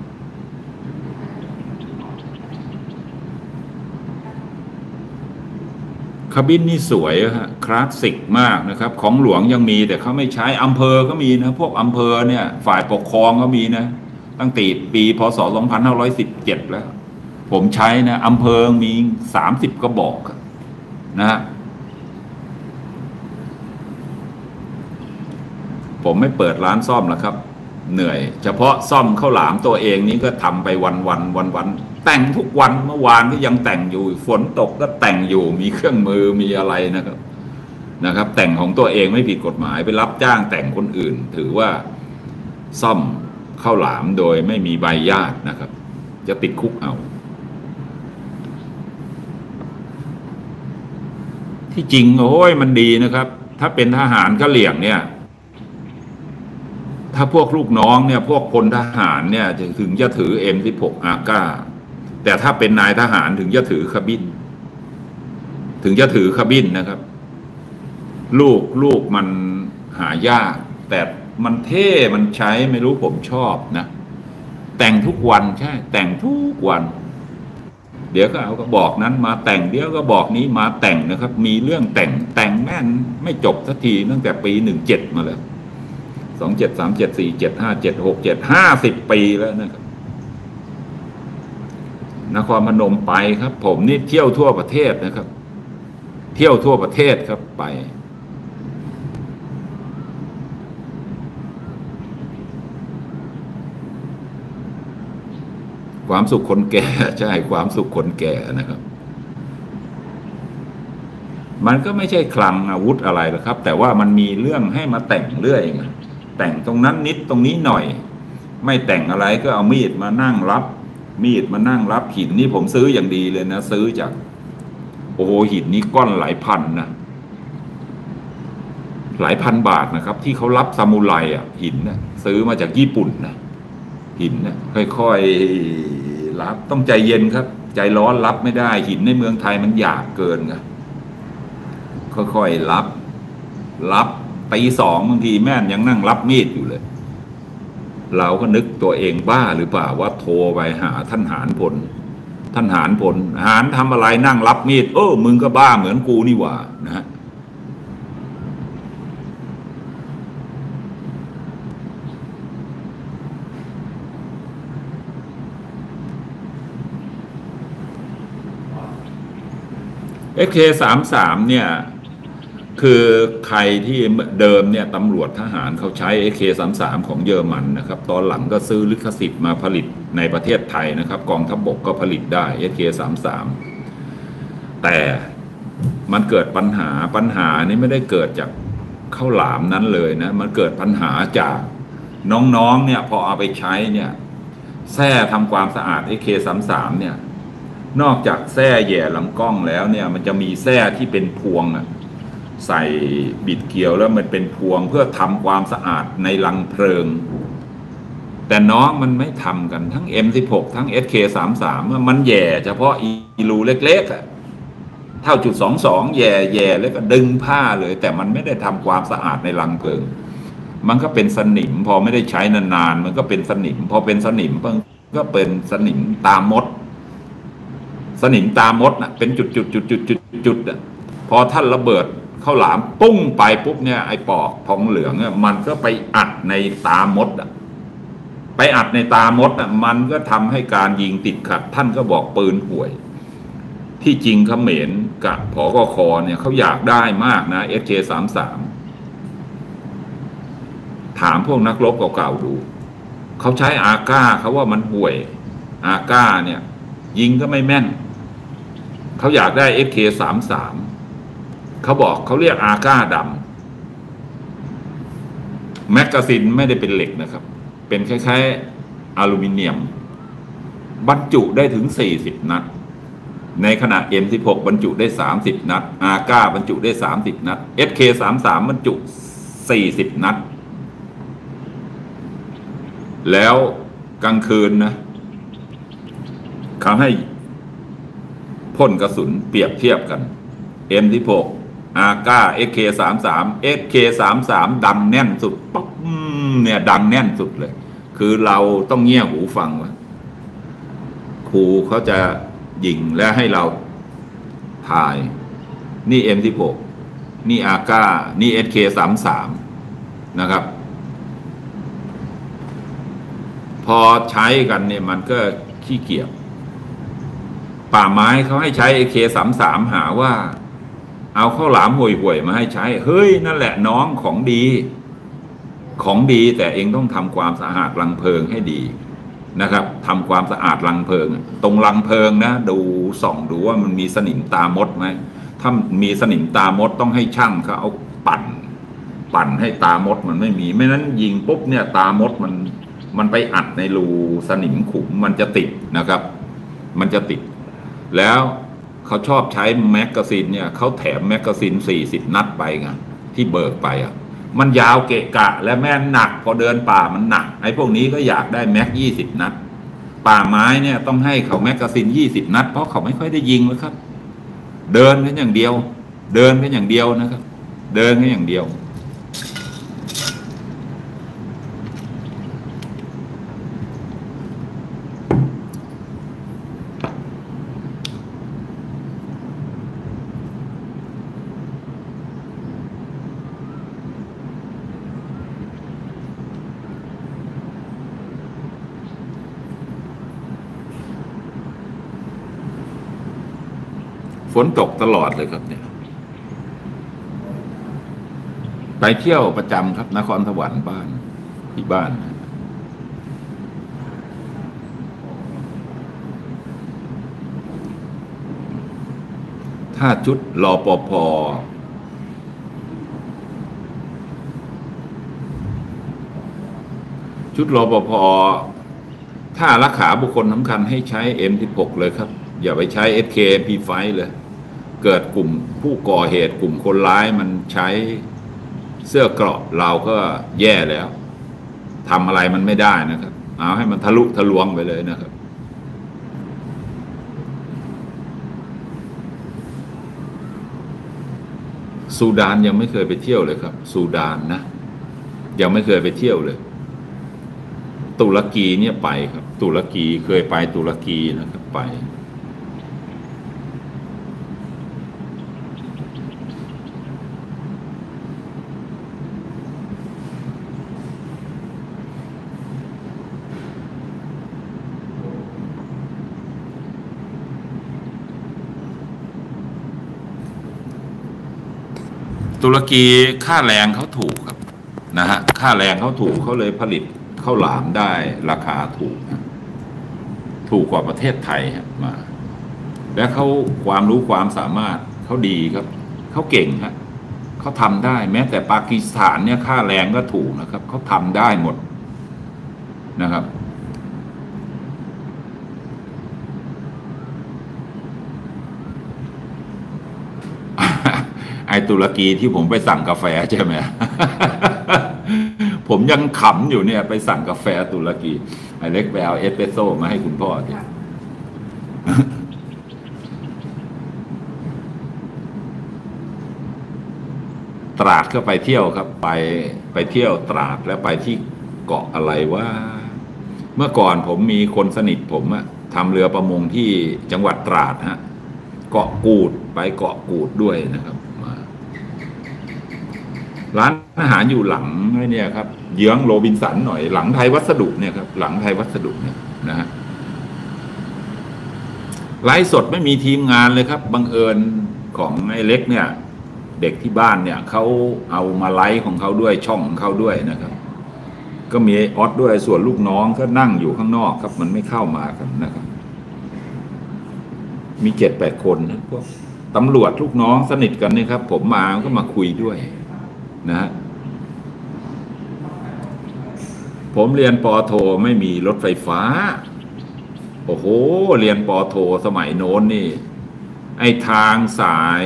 คาบินนี่สวยฮะคลาสสิกมากนะครับของหลวงยังมีแต่เขาไม่ใช้อำเภอก็มีนะพวกอำเภอเนี่ยฝ่ายปกครองก็มีนะตั้งแต่ปีพศสองพันห้าร้อยสิบเจ็ดแล้วผมใช้นะอำเภอมีสามสิบกระบอกนะฮะผมไม่เปิดร้านซ่อมแล้วครับเหนื่อยเฉพาะซ่อมข้าวหลามตัวเองนี้ก็ทำไปวันวันวันวันแต่งทุกวันเมื่อวานก็ยังแต่งอยู่ฝนตกก็แต่งอยู่มีเครื่องมือมีอะไรนะครับนะครับแต่งของตัวเองไม่ผิดกฎหมายไปรับจ้างแต่งคนอื่นถือว่าซ่อมข้าวหลามโดยไม่มีใบญาตินะครับจะติดคุกเอาที่จริงโอ้ยมันดีนะครับถ้าเป็นทหารกะเหรี่ยงเนี่ยถ้าพวกลูกน้องเนี่ยพวกพลทหารเนี่ยถึงจะถือ เอ็ม สิบหก อาร์ ก้า แต่ถ้าเป็นนายทหารถึงจะถือคาบินถึงจะถือคาบินนะครับลูกลูกมันหายากแต่มันเท่มันใช้ไม่รู้ผมชอบนะแต่งทุกวันใช่แต่งทุกวันเดี๋ยวก็เอาก็บอกนั้นมาแต่งเดี๋ยวก็บอกนี้มาแต่งนะครับมีเรื่องแต่งแต่งแม่นไม่จบสักทีตั้งแต่ปีหนึ่งเจ็ดมาแล้วสองเจ็ดสามเจ็ดสี่เจ็ดห้าเจ็ดหกเจ็ดห้าสิบปีแล้วนะครับนครพนมไปครับผมนี่เที่ยวทั่วประเทศนะครับเที่ยวทั่วประเทศครับไปความสุขคนแก่ใช่ความสุขคนแก่นะครับมันก็ไม่ใช่คลังอาวุธอะไรหรอกครับแต่ว่ามันมีเรื่องให้มาแต่งเรื่อยไงแต่งตรงนั้นนิดตรงนี้หน่อยไม่แต่งอะไรก็เอามีดมานั่งรับมีดมานั่งรับหินนี่ผมซื้ออย่างดีเลยนะซื้อจากโอ้โหหินนี้ก้อนหลายพันนะหลายพันบาทนะครับที่เขารับซามูไรอ่ะหินนะซื้อมาจากญี่ปุ่นนะหินนะค่อยๆรับต้องใจเย็นครับใจร้อนรับไม่ได้หินในเมืองไทยมันหยาบเกินครับค่อยๆรับรับตีสองบางทีแม่นยังนั่งรับมีดอยู่เลยเราก็นึกตัวเองบ้าหรือเปล่าว่าโทรไปหาท่านหารพลท่านหารพลหารทำอะไรนั่งรับมีดเออมึงก็บ้าเหมือนกูนี่หว่านะฮะเอ เค สามสาม เนี่ยคือใครที่เดิมเนี่ยตำรวจทหารเขาใช้ เอ เค สามสาม ของเยอรมันนะครับตอนหลังก็ซื้อลิขสิทธิ์มาผลิตในประเทศไทยนะครับกองทัพบกก็ผลิตได้ เอ เค สามสาม แต่มันเกิดปัญหาปัญหานี้ไม่ได้เกิดจากข้าวหลามนั้นเลยนะมันเกิดปัญหาจากน้องๆเนี่ยพอเอาไปใช้เนี่ยแส้ทำความสะอาด เอ เค สามสาม เนี่ยนอกจากแส้แย่ลำกล้องแล้วเนี่ยมันจะมีแส้ที่เป็นพวงอะใส่บิดเกลียวแล้วมันเป็นพวงเพื่อทำความสะอาดในรังเพลิงแต่น้องมันไม่ทำกันทั้ง เอ็ม สิบหก ทั้ง เอส เค สามสาม มันแย่เฉพาะอีรูเล็กๆอะเท่าจุดสองสองแย่แย่แล้วก็ดึงผ้าเลยแต่มันไม่ได้ทำความสะอาดในรังเพลิงมันก็เป็นสนิมพอไม่ได้ใช้นานๆมันก็เป็นสนิมพอเป็นสนิมก็เป็นสนิมตามมดสนิมตามดนะเป็นจุดจุดจุดจุดจุดจุดอ่ะพอท่านระเบิดข้าวหลามปุ้งไปปุ๊บเนี่ยไอ้ปอกทองเหลืองเนี่ยมันก็ไปอัดในตามดอ่ะไปอัดในตามดอ่ะมันก็ทำให้การยิงติดขัดท่านก็บอกปืนห่วยที่จริงเขมรกับผกคเนี่ยเขาอยากได้มากนะ เอส เค สามสาม ถามพวกนักรบเก่าๆดูเขาใช้อาก้าเขาว่ามันห่วยอาก้าเนี่ยยิงก็ไม่แม่นเขาอยากได้ เอส เค สามสาม เขาบอกเขาเรียกอาก้าดำแมกกาซีนไม่ได้เป็นเหล็กนะครับเป็นคล้ายๆอลูมิเนียมบรรจุได้ถึงสี่สิบนัดในขณะ เอ็ม สิบหก บรรจุได้สามสิบนัด อาร์ ไนน์ บรรจุได้สามสิบนัด เอส เค สามสิบสาม บรรจุสี่สิบนัดแล้วกลางคืนนะเขาให้พ่นกระสุนเปรียบเทียบกัน เอ็ม สิบหก อาร์ ไนน์ เอส เค สามสิบสาม เอส เค สามสิบสาม ดังแน่นสุดป๊อกเนี่ยดังแน่นสุดเลยคือเราต้องเงี่ยหูฟังว่าครูเขาจะยิงและให้เราถ่ายนี่ เอ็ม สิบหก นี่ อาร์ ไนน์ นี่ เอส เค สามสิบสาม นะครับพอใช้กันเนี่ยมันก็ขี้เกียจป่าไม้เขาให้ใช้ เอ เค สามสิบสาม หาว่าเอาข้าวหลามห่วยๆมาให้ใช้เฮ้ยนั่นแหละน้องของดีของดีแต่เองต้องทำความสะอาดรังเพลิงให้ดีนะครับทำความสะอาดรังเพลิงตรงรังเพลิงนะดูส่องดูว่ามันมีสนิมตามดไหมถ้ามีสนิมตามดต้องให้ช่างเขาเอาปั่นปั่นให้ตามดมันไม่มีไม่นั้นยิงปุ๊บเนี่ยตามดมันมันไปอัดในรูสนิมขุมมันจะติดนะครับมันจะติดแล้วเขาชอบใช้แมกกาซีนเนี่ยเขาแถมแมกกาซีนสี่สิบนัดไปไงที่เบิกไปอ่ะมันยาวเกะกะและแม่นหนักพอเดินป่ามันหนักไอ้พวกนี้ก็อยากได้แม็กยี่สิบนัดป่าไม้เนี่ยต้องให้เขาแมกกาซีนยี่สิบนัดเพราะเขาไม่ค่อยได้ยิงแล้วครับเดินแค่อย่างเดียวเดินแค่อย่างเดียวนะครับเดินแค่อย่างเดียวฝนตกตลอดเลยครับเนี่ยไปเที่ยวประจำครับนครสวรรค์บ้านที่บ้านถ้าชุดรปภ.ชุดรปภ.ถ้ารักษาบุคคลสำคัญให้ใช้ เอ็ม สิบหก เลยครับอย่าไปใช้ เอส เค เอ็ม พี ไฟว์ เลยเกิดกลุ่มผู้ก่อเหตุกลุ่มคนร้ายมันใช้เสื้อเกราะเราก็แย่แล้วทำอะไรมันไม่ได้นะครับเอาให้มันทะลุทะลวงไปเลยนะครับซูดานยังไม่เคยไปเที่ยวเลยครับซูดานนะยังไม่เคยไปเที่ยวเลยตุรกีเนี่ยไปครับตุรกีเคยไปตุรกีนะครับไปตุรกีค่าแรงเขาถูกครับนะฮะค่าแรงเขาถูกเขาเลยผลิตข้าวหลามได้ราคาถูกถูกกว่าประเทศไทยมาและเขาความรู้ความสามารถเขาดีครับเขาเก่งครับเขาทำได้แม้แต่ปากีสถานเนี่ยค่าแรงก็ถูกนะครับเขาทำได้หมดนะครับไอตุรกีที่ผมไปสั่งกาแฟใช่ไหม ผมยังขำอยู่เนี่ยไปสั่งกาแฟตุรกีไอเล็กไปเอาเอสเปรสโซ่มาให้คุณพ่อทีตราดก็ไปเที่ยวครับไปไปเที่ยวตราดแล้วไปที่เกาะอะไรว่าเมื่อก่อนผมมีคนสนิทผมอะทำเรือประมงที่จังหวัดตราดฮะเกาะกูดไปเกาะกูดด้วยนะครับร้านอาหารอยู่หลังเนี่ยครับเยื้องโรบินสันหน่อยหลังไทยวัสดุเนี่ยครับหลังไทยวัสดุเนี่ยนะฮะไลฟ์สดไม่มีทีมงานเลยครับบังเอิญของไอ้เล็กเนี่ยเด็กที่บ้านเนี่ยเขาเอามาไลฟ์ของเขาด้วยช่องของเขาด้วยนะครับก็มีออสด้วยส่วนลูกน้องก็นั่งอยู่ข้างนอกครับมันไม่เข้ามากันนะครับมีเจ็ดแปดคนนะพวกตำรวจลูกน้องสนิทกันนี่ครับผมมาก็มาคุยด้วยนะฮะผมเรียนปอโทไม่มีรถไฟฟ้าโอ้โหเรียนปอโทสมัยโน้นนี่ไอ้ทางสาย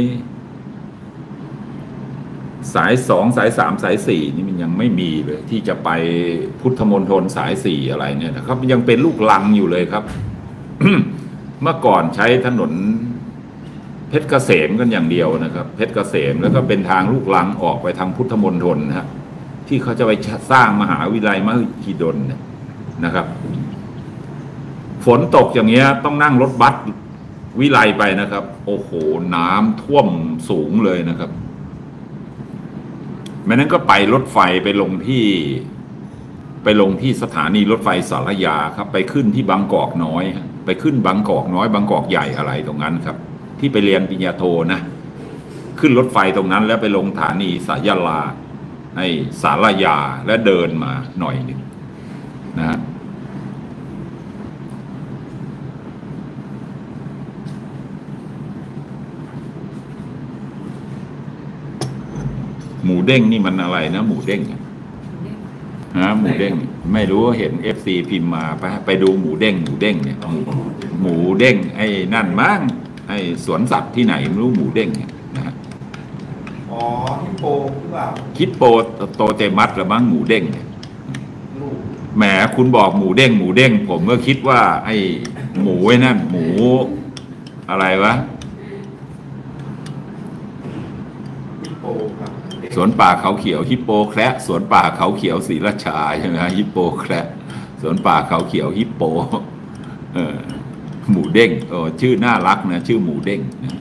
สายสองสายสามสายสี่นี่มันยังไม่มีเลยที่จะไปพุทธมณฑลสายสี่อะไรเนี่ยนะครับยังเป็นลูกลังอยู่เลยครับ เมื่อก่อนใช้ถนนเพชรเกษมกันอย่างเดียวนะครับเพชรเกษมแล้วก็เป็นทางลูกลังออกไปทางพุทธมณฑลนะฮะที่เขาจะไปสร้างมหาวิทยาลัยมหิดลเนี่ยนะครับฝนตกอย่างเงี้ยต้องนั่งรถบัสวิไลไปนะครับโอ้โหน้ำท่วมสูงเลยนะครับแม้นั้นก็ไปรถไฟไปลงที่ไปลงที่สถานีรถไฟสารยาครับไปขึ้นที่บางกอกน้อยไปขึ้นบางกอกน้อยบางกอกใหญ่อะไรตรงนั้นครับที่ไปเรียนปริญญาโทนะขึ้นรถไฟตรงนั้นแล้วไปลงสถานีสายาลาให้สารยาและเดินมาหน่อยหนึ่งนะฮะหมูเด้งนี่มันอะไรนะหมูเด้งฮะหมูเด้งไม่รู้เห็นเอฟซีพิมพ์มาไปไปดูหมูเด้งหมูเด้งเนี่ยหมูเด้งไอ้นั่นมั้งไอ้สวนสัตว์ที่ไหนไม่รู้หมูเด้งเนี่ยนะฮะอ๋อฮิปโปหรือเปล่าฮิปโปโตเตมัสหรือมั้งหมูเด้งเนี่ยแหมคุณบอกหมูเด้งหมูเด้งผมก็คิดว่าไอ้หมูไอ้นั่นหมูอะไรวะสวนป่าเขาเขียวฮิปโปแคระสวนป่าเขาเขียวศรีราชาใช่ไหมฮะฮิปโปแคระสวนป่าเขาเขียวฮิปโปเออหมูเด้งโอ้ชื่อน่ารักนะชื่อหมูเด้งนะ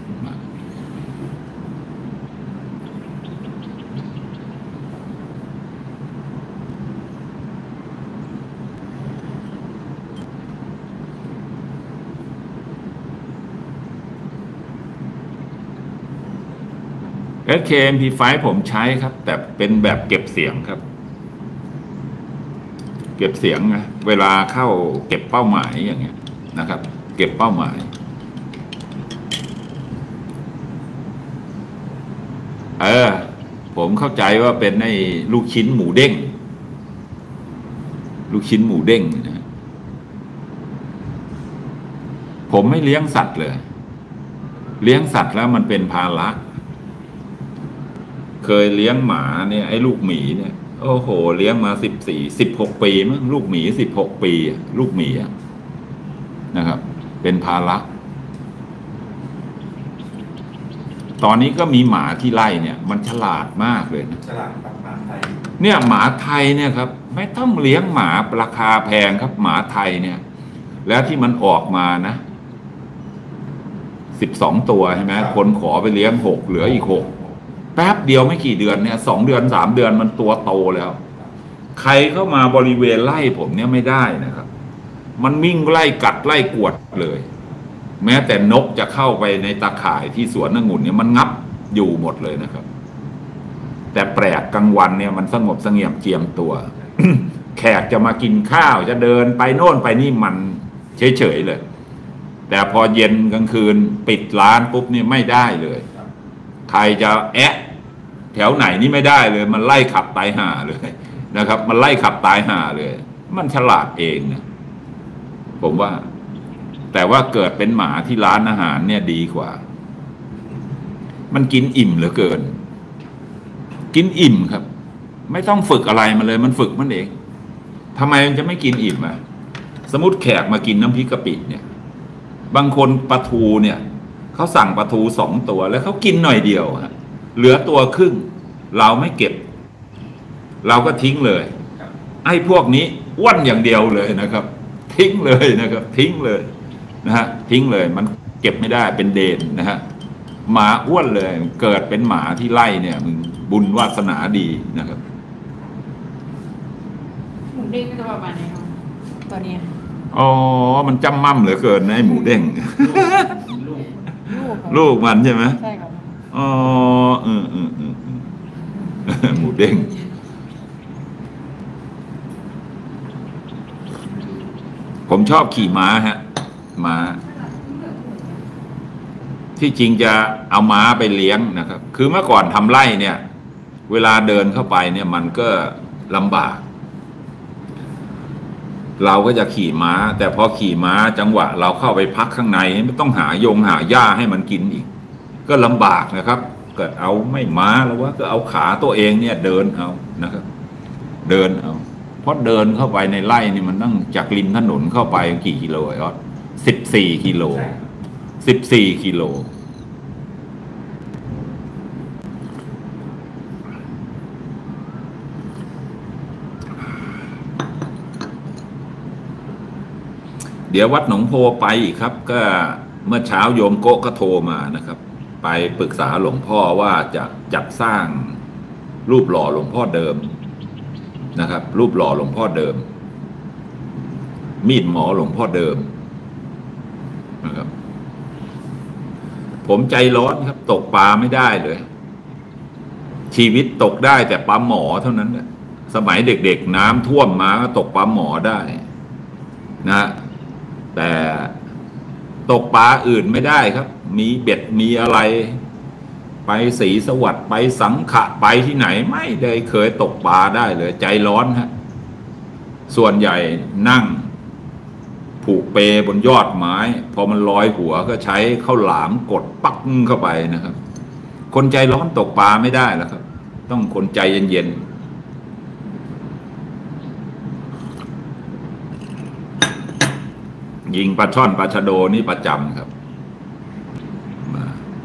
เอส เค เอ็ม พี ไฟว์ ผมใช้ครับแต่เป็นแบบเก็บเสียงครับเก็บเสียงนะเวลาเข้าเก็บเป้าหมายอย่างเงี้ยนะครับเก็บเป้าหมายเออผมเข้าใจว่าเป็นไอ้ลูกชิ้นหมูเด้งลูกชิ้นหมูเด้งนะผมไม่เลี้ยงสัตว์เลยเลี้ยงสัตว์แล้วมันเป็นภาระเคยเลี้ยงหมาเนี่ยไอ้ลูกหมีเนี่ยโอ้โหเลี้ยงมาสิบสี่สิบหกปีมั้งลูกหมีสิบหกปีลูกหมีนะครับเป็นภาระตอนนี้ก็มีหมาที่ไร่เนี่ยมันฉลาดมากเลยนะฉลาดกับหมาไทยเนี่ยหมาไทยเนี่ยครับไม่ต้องเลี้ยงหมาราคาแพงครับหมาไทยเนี่ยแล้วที่มันออกมานะสิบสองตัวใช่ไหมคนขอไปเลี้ยงหกเหลืออีกหกแป๊บเดียวไม่กี่เดือนเนี่ยสองเดือนสามเดือนมันตัวโตแล้วใครเข้ามาบริเวณไร่ผมเนี่ยไม่ได้นะครับมันวิ่งไล่กัดไล่กวดเลยแม้แต่นกจะเข้าไปในตาข่ายที่สวนองุ่นเนี่ยมันงับอยู่หมดเลยนะครับแต่แปลกกลางวันเนี่ยมันสงบเสงี่ยมเจียมตัว แขกจะมากินข้าวจะเดินไปโน่นไปนี่มันเฉยๆเลยแต่พอเย็นกลางคืนปิดร้านปุ๊บเนี่ยไม่ได้เลยใครจะแอะแถวไหนนี่ไม่ได้เลยมันไล่ขับตายห่าเลยนะครับมันไล่ขับตายห่าเลยมันฉลาดเองนะผมว่าแต่ว่าเกิดเป็นหมาที่ร้านอาหารเนี่ยดีกว่ามันกินอิ่มเหลือเกินกินอิ่มครับไม่ต้องฝึกอะไรมาเลยมันฝึกมันเองทำไมมันจะไม่กินอิ่มอ่ะสมมติแขกมากินน้ำพริกกะปิเนี่ยบางคนปลาทูเนี่ยเขาสั่งปลาทูสองตัวแล้วเขากินหน่อยเดียวฮะเหลือตัวครึ่งเราไม่เก็บเราก็ทิ้งเลยไอ้พวกนี้อ้วนอย่างเดียวเลยนะครับทิ้งเลยนะครับทิ้งเลยนะฮะทิ้งเลยมันเก็บไม่ได้เป็นเดนนะฮะหมาอ้วนเลยเกิดเป็นหมาที่ไล่เนี่ยมึงบุญวาสนาดีนะครับหมูเด้งก็จะประมาณนี้ครับตัวนี้อ๋อมันจำมั่มเหลือเกินนะไอ้หมูเด้งลูกมันใช่ไหมใช่ครับอ๋อเออเออเออหมูเด้งผมชอบขี่ม้าฮะม้าที่จริงจะเอาม้าไปเลี้ยงนะครับคือเมื่อก่อนทำไร่เนี่ยเวลาเดินเข้าไปเนี่ยมันก็ลำบากเราก็จะขี่ม้าแต่พอขี่ม้าจังหวะเราเข้าไปพักข้างในไม่ต้องหายงหาหญ้าให้มันกินอีกก็ลำบากนะครับเกิดเอาไม่ม้าแล้วว่าก็เอาขาตัวเองเนี่ยเดินเอานะครับเดินเอาเพราะเดินเข้าไปในไร่นี่มันต้องจากริมถนนเข้าไปกี่กิโลอ่ะสิบสี่กิโลสิบสี่กิโลเดี๋ยววัดหนองโพไปอีกครับก็เมื่อเช้าโยมโกะก็โทรมานะครับไปปรึกษาหลวงพ่อว่าจะจัดสร้างรูปหล่อหลวงพ่อเดิมนะครับรูปหล่อหลวงพ่อเดิมมีดหมอหลวงพ่อเดิมนะครับผมใจร้อนครับตกปลาไม่ได้เลยชีวิตตกได้แต่ปลาหมอเท่านั้นแหละสมัยเด็กๆน้ำท่วมมาก็ตกปลาหมอได้นะแต่ตกปลาอื่นไม่ได้ครับมีเบ็ดมีอะไรไปศรีสวัสดิ์ไปสังขะไปที่ไหนไม่ได้เคยตกปลาได้เลยใจร้อนฮะส่วนใหญ่นั่งผูกเปบนยอดไม้พอมันลอยหัวก็ใช้ข้าวหลามกดปักเข้าไปนะครับคนใจร้อนตกปลาไม่ได้แล้วครับต้องคนใจเย็นๆยิงปลาช่อนปลาชะโดนี่ประจำครับมา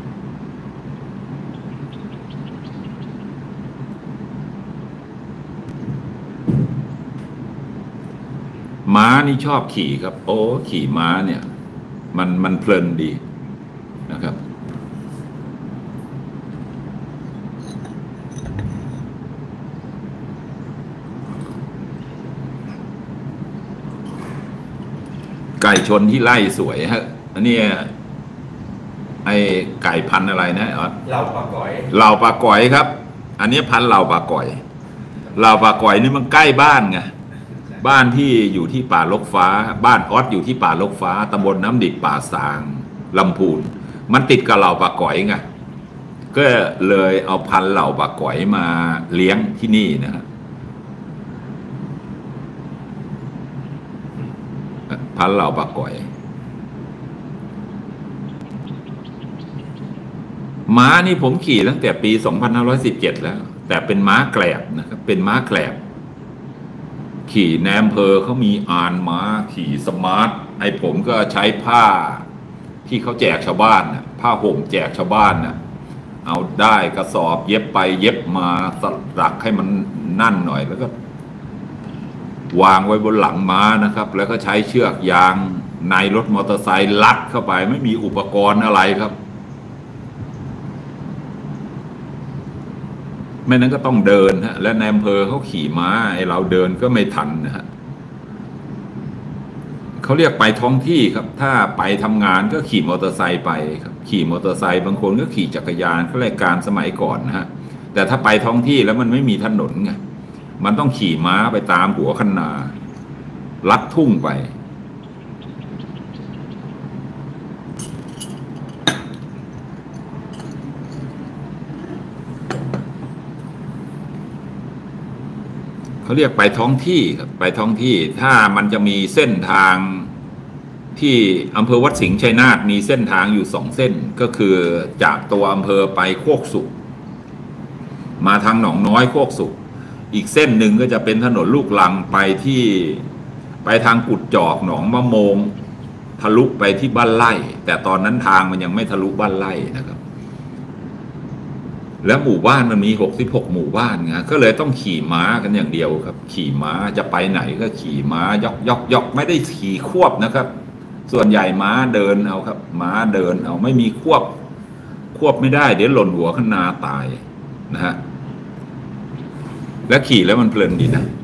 ม้านี่ชอบขี่ครับโอ้ขี่ม้าเนี่ยมันมันเพลินดีนะครับไก่ชนที่ไล่สวยฮะอันนี้ไอไก่พันธุ์อะไรนะอ๋อเหล่าปลาก๋อยเหล่าปลาก๋อยครับอันนี้พันธุ์เหล่าปลาก๋อยเหล่าปลาก๋อยนี่มันใกล้บ้านไงบ้านที่อยู่ที่ป่าลกฟ้าบ้านออสอยู่ที่ป่าลกฟ้าตำบลน้ำดิบป่าสางลำพูนมันติดกับเหล่าปลาก๋อยไงก็เลยเอาพันธุ์เหล่าปลาก๋อยมาเลี้ยงที่นี่นะครับพันเหล่าปลาก๋อยม้านี่ผมขี่ตั้งแต่ปีสองพันห้าร้อยสิบเจ็ดแล้วแต่เป็นม้าแกลบนะครับเป็นม้าแกลบขี่ในอำเภอเขามีอานม้าขี่สมาร์ทไอ้ผมก็ใช้ผ้าที่เขาแจกชาวบ้านนะผ้าห่มแจกชาวบ้านนะเอาได้กระสอบเย็บไปเย็บมาสลักให้มันนั่นหน่อยแล้วก็วางไว้บนหลังม้านะครับแล้วก็ใช้เชือกยางในรถมอเตอร์ไซค์ลัดเข้าไปไม่มีอุปกรณ์อะไรครับไม่นั้นก็ต้องเดินฮะและในอำเภอเขาขี่ม้าไอ้เราเดินก็ไม่ทันนะฮะเขาเรียกไปท้องที่ครับถ้าไปทำงานก็ขี่มอเตอร์ไซค์ไปครับขี่มอเตอร์ไซค์บางคนก็ขี่จักรยานเขาเรียกการสมัยก่อนนะฮะแต่ถ้าไปท้องที่แล้วมันไม่มีถนนไงมันต้องขี่ม้าไปตามหัวคันนาลัดทุ่งไปเขาเรียกไปท้องที่ครับไปท้องที่ถ้ามันจะมีเส้นทางที่อำเภอวัดสิงห์ชัยนาทมีเส้นทางอยู่สองเส้นก็คือจากตัวอำเภอไปโคกสุขมาทางหนองน้อยโคกสุขอีกเส้นหนึ่งก็จะเป็นถนนลูกลังไปที่ไปทางกุดจอกหนองมะโมงทะลุไปที่บ้านไร่แต่ตอนนั้นทางมันยังไม่ทะลุบ้านไร่นะครับแล้วหมู่บ้านมันมีหกสิบหกหมู่บ้านไงก็เลยต้องขี่ม้ากันอย่างเดียวครับขี่ม้าจะไปไหนก็ขี่ม้ายกยกยกไม่ได้ขี่ควบนะครับส่วนใหญ่ม้าเดินเอาครับม้าเดินเอาไม่มีควบควบไม่ได้เดี๋ยวหล่นหัวข้างนาตายนะฮะและขี่แล้วมันเพลินดีนะ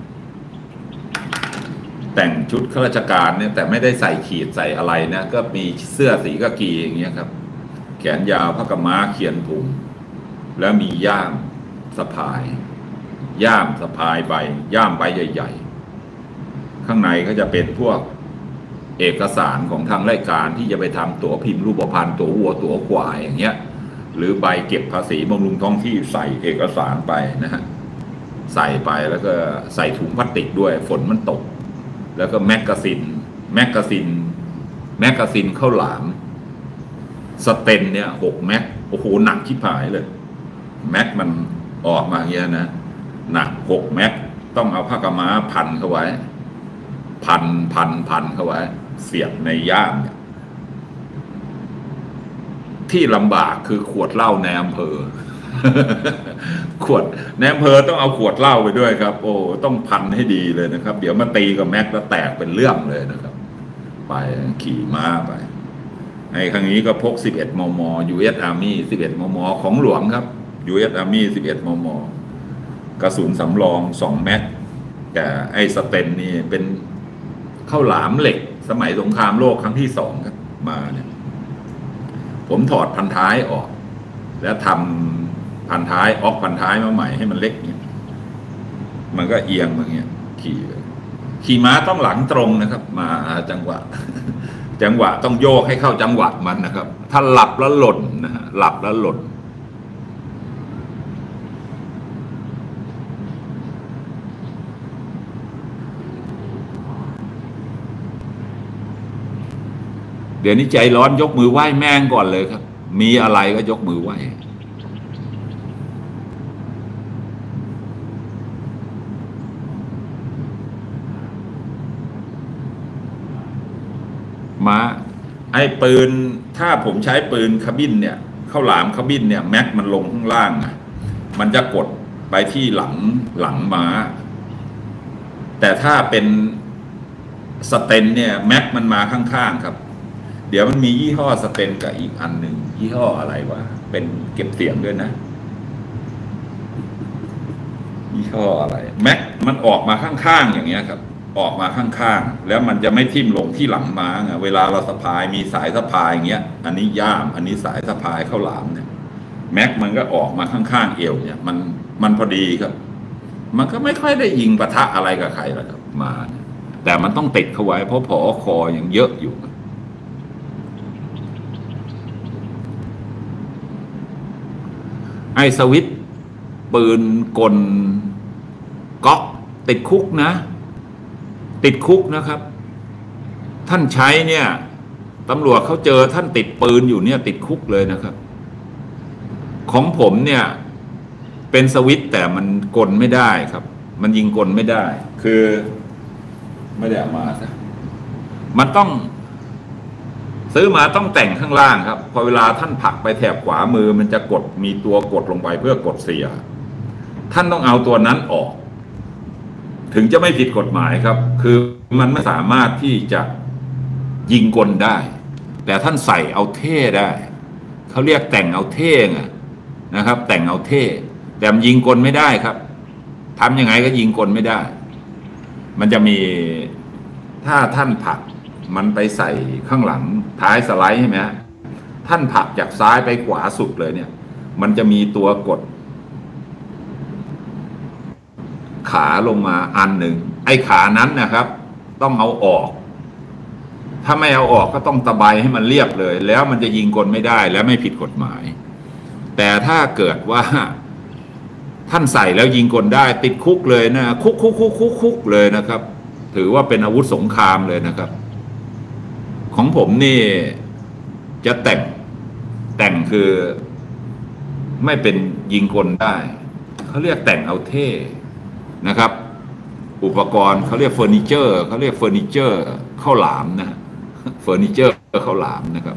แต่งชุดข้าราชการเนี่ยแต่ไม่ได้ใส่ขีดใส่อะไรนะก็มีเสื้อสีกากีอย่างเงี้ยครับแขนยาวผ้ากำม้าเขียนถุงแล้วมีย่ามสะพายย่ามสะพายใบย่ามใบใหญ่ๆข้างในก็จะเป็นพวกเอกสารของทางราชการที่จะไปทำตั๋วพิมพ์รูปพรรณตั๋ววัวตั๋วควายอย่างเงี้ยหรือใบเก็บภาษีบำรุงท้องที่ใส่เอกสารไปนะฮะใส่ไปแล้วก็ใส่ถุงพลาสติกด้วยฝนมันตกแล้วก็แมกกาซินแมกกาซินแมกกาซินข้าวหลามสเตนเนี่ยหกแม็กโอ้โหหนักชิบหายเลยแม็กมันออกมาอย่างเงี้ยนะหนักหกแม็กต้องเอาผ้ากำม้าพันเข้าไว้พันพันพันเข้าไว้เสียบในย่ามเนี่ยที่ลำบากคือขวดเหล้าในอำเภอ ขวดในอำเภอต้องเอาขวดเหล้าไปด้วยครับโอ้ต้องพันให้ดีเลยนะครับเดี๋ยวมาตีกับแม็กแล้วแตกเป็นเรื่องเลยนะครับไปขี่ม้าไปไอ้ครั้งนี้ก็พกสิบเอ็ดมม ยู เอส Army สิบเอ็ดมม ของหลวงครับ ยู เอส Army สิบเอ็ดมม กระสุนสำรองสองแม็กแต่ไอ้สเตนนี่เป็นข้าวหลามเหล็กสมัยสงครามโลกครั้งที่สองครับมาเนี่ยผมถอดพันท้ายออกแล้วทำพันท้ายออกพันท้ายมาใหม่ให้มันเล็กเนี่ยมันก็เอียงอย่างเงี้ยขี่เลยขี่ม้าต้องหลังตรงนะครับมาจังหวะ จังหวะต้องโยกให้เข้าจังหวะมันนะครับถ้าหลับแล้วหล่นนะฮะหลับแล้วหล่นเดี๋ยวนี้ใจร้อนยกมือไหว้แม่งก่อนเลยครับมีอะไรก็ยกมือไหว้มาไอ้ปืนถ้าผมใช้ปืนคาบินเนี่ยข้าวหลามคาบินเนี่ยแม็กมันลงข้างล่างอ่ะมันจะกดไปที่หลังหลังม้าแต่ถ้าเป็นสเตนเนี่ยแม็กมันมาข้างๆครับเดี๋ยวมันมียี่ห้อสเตนกับอีกอันหนึ่งยี่ห้ออะไรวะเป็นเก็บเสียงด้วยนะยี่ห้ออะไรแม็กมันออกมาข้างๆอย่างเงี้ยครับออกมาข้างๆแล้วมันจะไม่ทิ่มลงที่หลังม้าไงเวลาเราสะพายมีสายสะพายอย่างเงี้ยอันนี้ย่ามอันนี้สายสะพายข้าวหลามเนี่ยแม็กมันก็ออกมาข้างๆเอวเนี่ยมันมันพอดีครับมันก็ไม่ค่อยได้ยิงปะทะอะไรกับใครหรอกครับมาแต่มันต้องติดเข้าไว้เพราะผอคอยังเยอะอยู่ไอสวิตปืนกลก๊อกติดคุกนะติดคุกนะครับท่านใช้เนี่ยตำรวจเขาเจอท่านติดปืนอยู่เนี่ยติดคุกเลยนะครับของผมเนี่ยเป็นสวิตแต่มันกลไม่ได้ครับมันยิงกลไม่ได้คือไม่ได้เอามาซะมันต้องซื้อมาต้องแต่งข้างล่างครับพอเวลาท่านผลักไปแถบขวามือมันจะกดมีตัวกดลงไปเพื่อกดเสียท่านต้องเอาตัวนั้นออกถึงจะไม่ผิดกฎหมายครับคือมันไม่สามารถที่จะยิงกลได้แต่ท่านใส่เอาเท่ได้เขาเรียกแต่งเอาเท่ไงนะครับแต่งเอาเท่แต่มันยิงกลไม่ได้ครับทำยังไงก็ยิงกลไม่ได้มันจะมีถ้าท่านผลักมันไปใส่ข้างหลังท้ายสไลด์ใช่ไหมฮะท่านผลักจากซ้ายไปขวาสุดเลยเนี่ยมันจะมีตัวกดขาลงมาอันหนึ่งไอ้ขานั้นนะครับต้องเอาออกถ้าไม่เอาออกก็ต้องตะไบให้มันเรียบเลยแล้วมันจะยิงกลไม่ได้และไม่ผิดกฎหมายแต่ถ้าเกิดว่าท่านใส่แล้วยิงกลได้ติดคุกเลยนะคุกคุกคุกคุกคุกเลยนะครับถือว่าเป็นอาวุธสงครามเลยนะครับของผมนี่จะแต่งแต่งคือไม่เป็นยิงกลได้เขาเรียกแต่งเอาเท่นะครับอุปกรณ์เขาเรียกเฟอร์นิเจอร์เขาเรียกเฟอร์นิเจอร์ข้าวหลามนะเฟอร์นิเจอร์ข้าวหลามนะครับ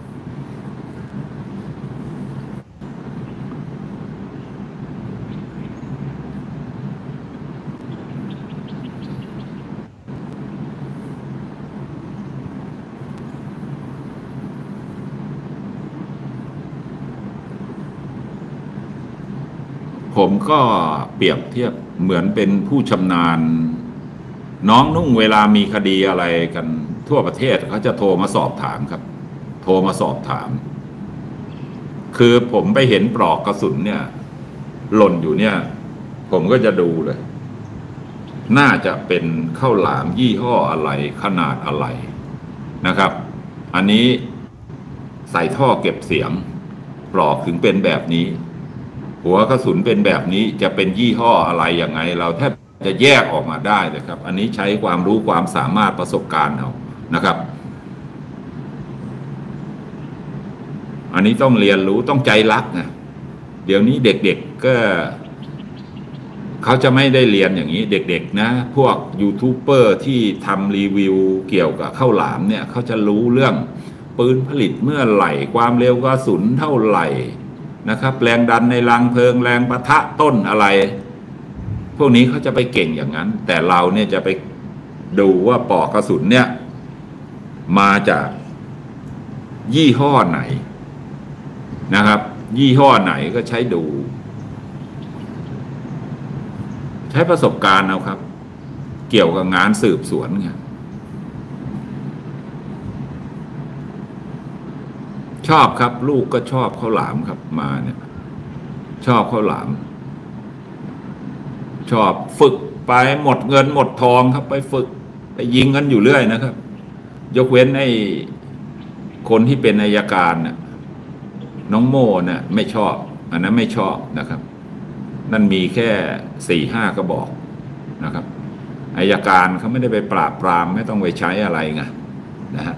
ผมก็เปรียบเทียบเหมือนเป็นผู้ชำนาญน้องนุ่งเวลามีคดีอะไรกันทั่วประเทศเขาจะโทรมาสอบถามครับโทรมาสอบถามคือผมไปเห็นปลอกกระสุนเนี่ยหล่นอยู่เนี่ยผมก็จะดูเลยน่าจะเป็นข้าวหลามยี่ห้ออะไรขนาดอะไรนะครับอันนี้ใส่ท่อเก็บเสียงปลอกถึงเป็นแบบนี้หัวกระสุนเป็นแบบนี้จะเป็นยี่ห้ออะไรยังไงเราแทบจะแยกออกมาได้เลยครับอันนี้ใช้ความรู้ความสามารถประสบการณ์เอานะครับอันนี้ต้องเรียนรู้ต้องใจรักนะเดี๋ยวนี้เด็กๆก็เขาจะไม่ได้เรียนอย่างนี้เด็กๆนะพวกยูทูบเบอร์ที่ทำรีวิวเกี่ยวกับข้าวหลามเนี่ยเขาจะรู้เรื่องปืนผลิตเมื่อไหร่ความเร็วกระสุนเท่าไหร่นะครับแรงดันในรังเพลิงแรงปะทะต้นอะไรพวกนี้เขาจะไปเก่งอย่างนั้นแต่เราเนี่ยจะไปดูว่าปลอกกระสุนเนี่ยมาจากยี่ห้อไหนนะครับยี่ห้อไหนก็ใช้ดูใช้ประสบการณ์เอาครับเกี่ยวกับงานสืบสวนไงชอบครับลูกก็ชอบข้าวหลามครับมาเนี่ยชอบข้าวหลามชอบฝึกไปหมดเงินหมดทองครับไปฝึกไปยิงกันอยู่เรื่อยนะครับยกเว้นไอ้คนที่เป็นอัยการน่ะน้องโม่น่ะไม่ชอบอันนั้นไม่ชอบนะครับนั่นมีแค่สี่ห้ากระบอกนะครับอัยการเขาไม่ได้ไปปราบปรามไม่ต้องไปใช้อะไรไงนะฮะ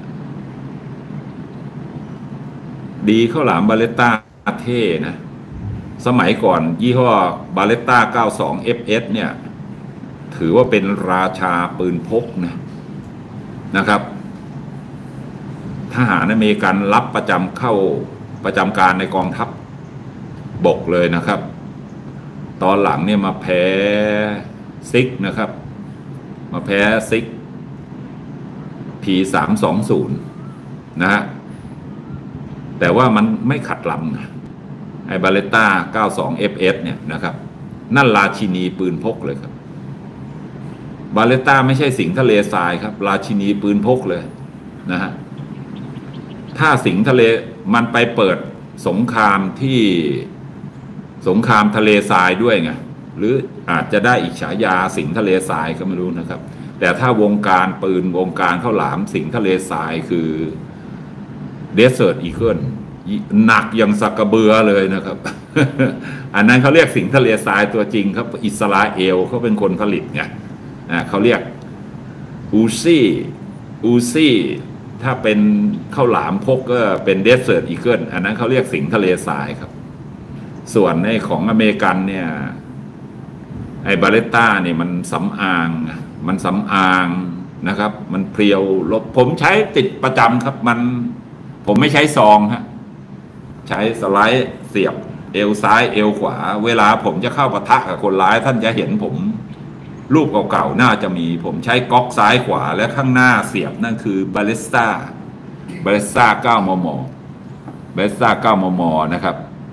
ดีข้าวหลามบาเลตต้าเท่นะสมัยก่อนยี่ห้อบาเลตต้าเก้าสิบสอง เอฟ เอส เนี่ยถือว่าเป็นราชาปืนพกนะนะครับทหารอเมริกันรับประจำเข้าประจำการในกองทัพบกเลยนะครับตอนหลังเนี่ยมาแพ้ซิกนะครับมาแพ้ซิก พี สามสองศูนย์ นะฮะแต่ว่ามันไม่ขัดลำนะไอ้บาเลตต้าเก้าสิบสอง เอฟ เอส เนี่ยนะครับนั่นราชินีปืนพกเลยครับบาเลตต้าไม่ใช่สิงห์ทะเลทรายครับราชินีปืนพกเลยนะฮะถ้าสิงห์ทะเลมันไปเปิดสงครามที่สงครามทะเลทรายด้วยไงหรืออาจจะได้อีกฉายาสิงห์ทะเลทรายก็ไม่รู้นะครับแต่ถ้าวงการปืนวงการข้าวหลามสิงห์ทะเลทรายคือเดสเซิร์ตอีเกิลหนักอย่างสักกระเบือเลยนะครับ อันนั้นเขาเรียกสิงห์ทะเลทรายตัวจริงครับอิสราเอลเขาเป็นคนผลิตไงเขาเรียกอูซี่อูซี่ถ้าเป็นข้าวหลามพกก็เป็นเดสเซิร์ตอีเกิลอันนั้นเขาเรียกสิงห์ทะเลทรายครับส่วนในของอเมริกันเนี่ยไอ้บาเลตต้าเนี่ยมันสำอางมันสำอางนะครับมันเพรียวลบผมใช้ติดประจำครับมันผมไม่ใช้ซองฮะใช้สไลด์เสียบเอวซ้ายเอวขวาเวลาผมจะเข้าปะทะกับคนร้ายท่านจะเห็นผมรูปเก่าๆน่าจะมีผมใช้ก๊อกซ้ายขวาและข้างหน้าเสียบนั่นคือบาเลสต้าบาเลสต้าเก้ามมบาเลสต้าเก้ามมนะครับ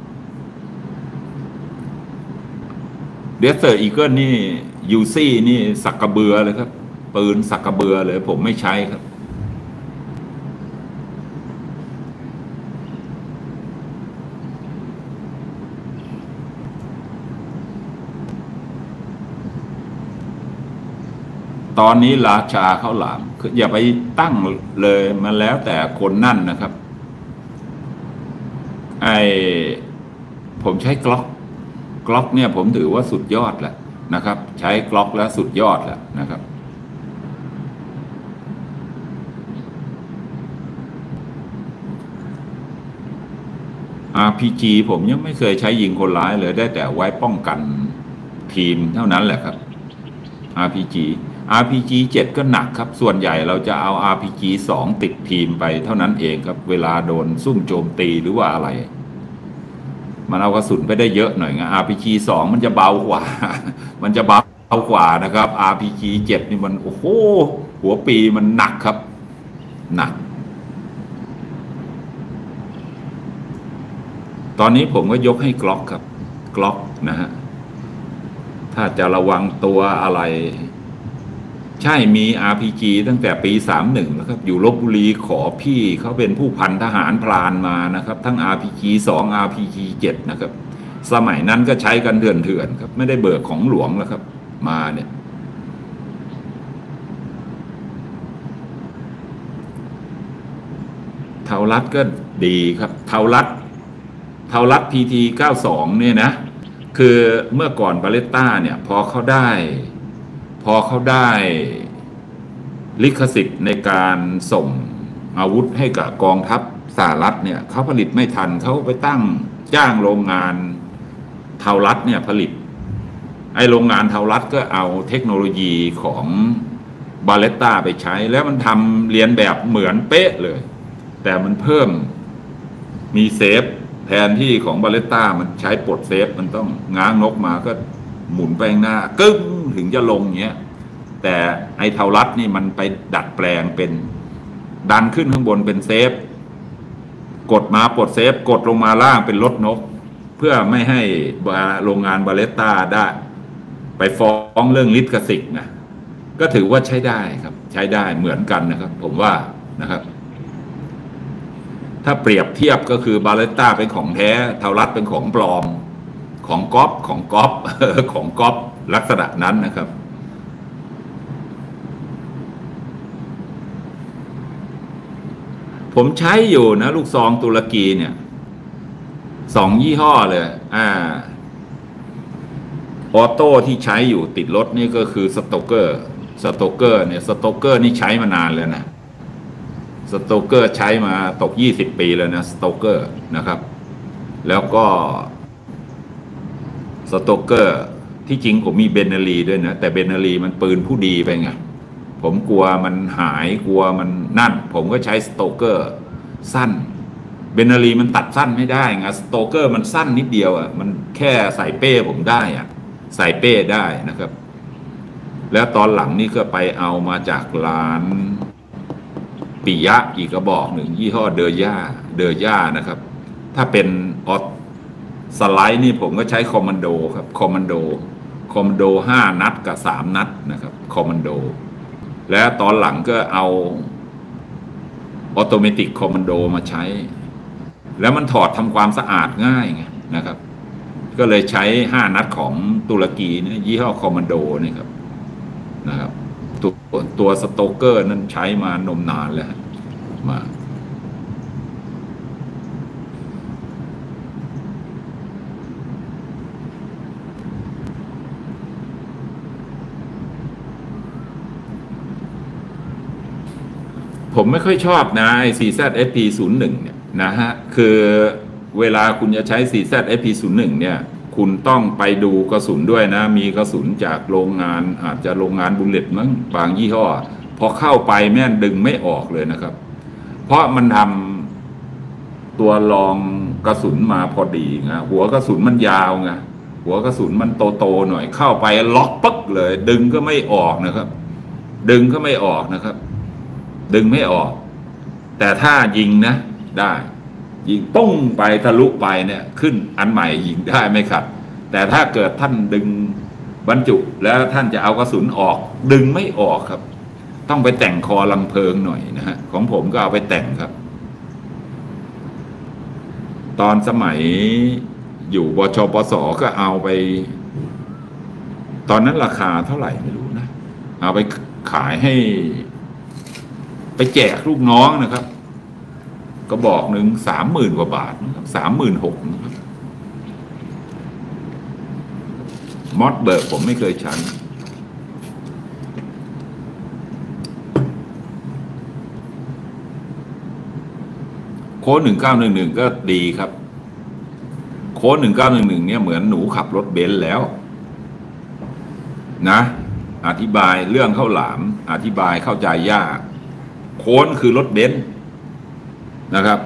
เดสเซอร์อีเกิลนี่ยูซี่นี่สักกระเบือเลยครับปืนสักกระเบือเลยผมไม่ใช้ครับตอนนี้ราชาข้าวหลามอย่าไปตั้งเลยมันแล้วแต่คนนั่นนะครับไอผมใช้กล็อกกล็อกเนี่ยผมถือว่าสุดยอดแหละนะครับใช้กล็อกแล้วสุดยอดแหละนะครับอาร์ พี จี ผมยังไม่เคยใช้ยิงคนร้ายเลยได้แต่ไว้ป้องกันทีมเท่านั้นแหละครับ อาร์ พี จี อาร์ พี จี เจ็ดก็หนักครับส่วนใหญ่เราจะเอา อาร์ พี จี สองติดทีมไปเท่านั้นเองครับเวลาโดนซุ่มโจมตีหรือว่าอะไรมันเอากระสุนไปได้เยอะหน่อยไง อาร์ พี จี สองมันจะเบากว่า มันจะเบากว่านะครับ อาร์ พี จี เจ็ดนี่มันโอ้โหหัวปีมันหนักครับหนักตอนนี้ผมก็ยกให้กล็อกครับกล็อกนะฮะถ้าจะระวังตัวอะไรใช่มี อาร์ พี จี ตั้งแต่ปีสามสิบเอ็ดแล้วครับอยู่ลพบุรีขอพี่เขาเป็นผู้พันทหารพรานมานะครับทั้ง อาร์ พี จี สอง อาร์ พี จี เจ็ดนะครับสมัยนั้นก็ใช้กันเถื่อนๆครับไม่ได้เบิกของหลวงแล้วครับมาเนี่ยเทารัดก็ดีครับเทารัดเทารัด พี ที เก้าสิบสองเนี่ยนะคือเมื่อก่อนบาเลตต้าเนี่ยพอเขาได้พอเขาได้ลิขสิทธิ์ในการส่งอาวุธให้กับกองทัพสหรัฐเนี่ยเขาผลิตไม่ทันเขาไปตั้งจ้างโรงงานเทารัฐเนี่ยผลิตไอโรงงานเทารัฐก็เอาเทคโนโลยีของบาเลตต้าไปใช้แล้วมันทำเรียนแบบเหมือนเป๊ะเลยแต่มันเพิ่มมีเซฟแทนที่ของบาเลตต้ามันใช้ปลดเซฟมันต้องง้างนกมาก็หมุนไปข้างหน้ากึ้งถึงจะลงเงี้ยแต่ไอเทารัฐนี่มันไปดัดแปลงเป็นดันขึ้นข้างบนเป็นเซฟกดมาปลดเซฟกดลงมาล่างเป็นรถนกเพื่อไม่ให้โรงงานบาเลตต้าได้ไปฟ้องเรื่องลิขสิทธิ์นะก็ถือว่าใช้ได้ครับใช้ได้เหมือนกันนะครับผมว่านะครับถ้าเปรียบเทียบก็คือบาเลตต้าเป็นของแท้เทารัฐเป็นของปลอมของก๊อปของก๊อปของก๊อปลักษณะนั้นนะครับผมใช้อยู่นะลูกซองตุรกีเนี่ยสองยี่ห้อเลยอ่าออโต้ที่ใช้อยู่ติดรถนี่ก็คือสโตเกอร์สโตเกอร์เนี่ยสโตเกอร์นี่ใช้มานานแล้วนะสโตเกอร์ใช้มาตกยี่สิบปีแล้วนะสโตเกอร์นะครับแล้วก็สโตเกอร์ที่จริงผมมีเบนนารีด้วยนะแต่เบนนารีมันปืนผู้ดีไปไงผมกลัวมันหายกลัวมันนั่นผมก็ใช้สโตเกอร์สั้นเบนนารีมันตัดสั้นไม่ได้ไงสโตเกอร์มันสั้นนิดเดียวอ่ะมันแค่ใส่เป้ผมได้อ่ะใส่เป้ได้นะครับแล้วตอนหลังนี่ก็ไปเอามาจากร้านปิยะอีกกระบอกหนึ่งยี่ห้อเดอย่าเดอย่านะครับถ้าเป็นออสไลด์นี่ผมก็ใช้คอมมานโดครับคอมมานโดคอมมานโดห้านัดกับสามนัดนะครับคอมมานโดแล้วตอนหลังก็เอาออโตเมติกคอมมานโดมาใช้แล้วมันถอดทำความสะอาดง่ายไงนะครับก็เลยใช้ห้านัดของตุรกีเนี่ยยี่ห้อคอมมานโดนี่ครับนะครับตัวตัวสโตเกอร์นั้นใช้มานมนานแล้วมาผมไม่ค่อยชอบนะไอ้ ซี แซด เอฟ พี ศูนย์หนึ่ง เนี่ยนะฮะคือเวลาคุณจะใช้ ซี แซด เอฟ พี ศูนย์หนึ่ง เนี่ยคุณต้องไปดูกระสุนด้วยนะมีกระสุนจากโรงงานอาจจะโรงงานบุลเลตมั้งบางยี่ห้อพอเข้าไปแม่นดึงไม่ออกเลยนะครับเพราะมันทำตัวรองกระสุนมาพอดีนะหัวกระสุนมันยาวไงหัวกระสุนมันโตๆหน่อยเข้าไปล็อกปึ๊กเลยดึงก็ไม่ออกนะครับดึงก็ไม่ออกนะครับดึงไม่ออกแต่ถ้ายิงนะได้ยิงปุ้งไปทะลุไปเนี่ยขึ้นอันใหม่ยิงได้ไม่ขัดแต่ถ้าเกิดท่านดึงบรรจุแล้วท่านจะเอากระสุนออกดึงไม่ออกครับต้องไปแต่งคอลำเพลิงหน่อยนะฮะของผมก็เอาไปแต่งครับตอนสมัยอยู่บชปสก็เอาไปตอนนั้นราคาเท่าไหร่ไม่รู้นะเอาไปขายให้ไปแจกลูกน้องนะครับก็บอกหนึ่งสามหมื่นกว่าบาทนะครับสามหมื่นหกนะครับมอสเบิร์กผมไม่เคยใช้โค้ดหนึ่งเก้าหนึ่งหนึ่งก็ดีครับโค้ดหนึ่งเก้าหนึ่งหนึ่งเนี่ยเหมือนหนูขับรถเบนซ์แล้วนะอธิบายเรื่องข้าวหลามอธิบายเข้าใจยากโค้ดคือรถเบนซ์นะครับ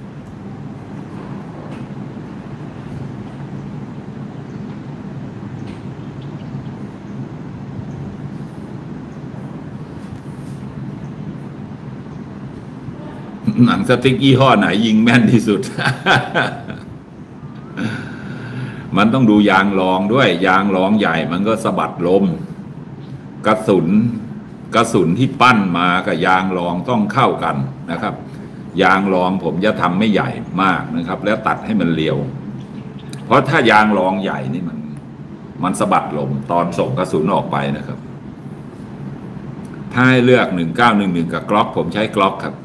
หนังสติ๊กยี่ห้อไหนยิงแม่นที่สุด มันต้องดูยางรองด้วยยางรองใหญ่มันก็สะบัดลมกระสุนกระสุนที่ปั้นมากับยางรองต้องเข้ากันนะครับยางรองผมจะทำไม่ใหญ่มากนะครับแล้วตัดให้มันเรียวเพราะถ้ายางรองใหญ่นี่มันมันสะบัดลมตอนส่งกระสุนออกไปนะครับถ้าให้เลือกหนึ่งเก้าหนึ่งหนึ่งกับกล็อกผมใช้กล็อกครับ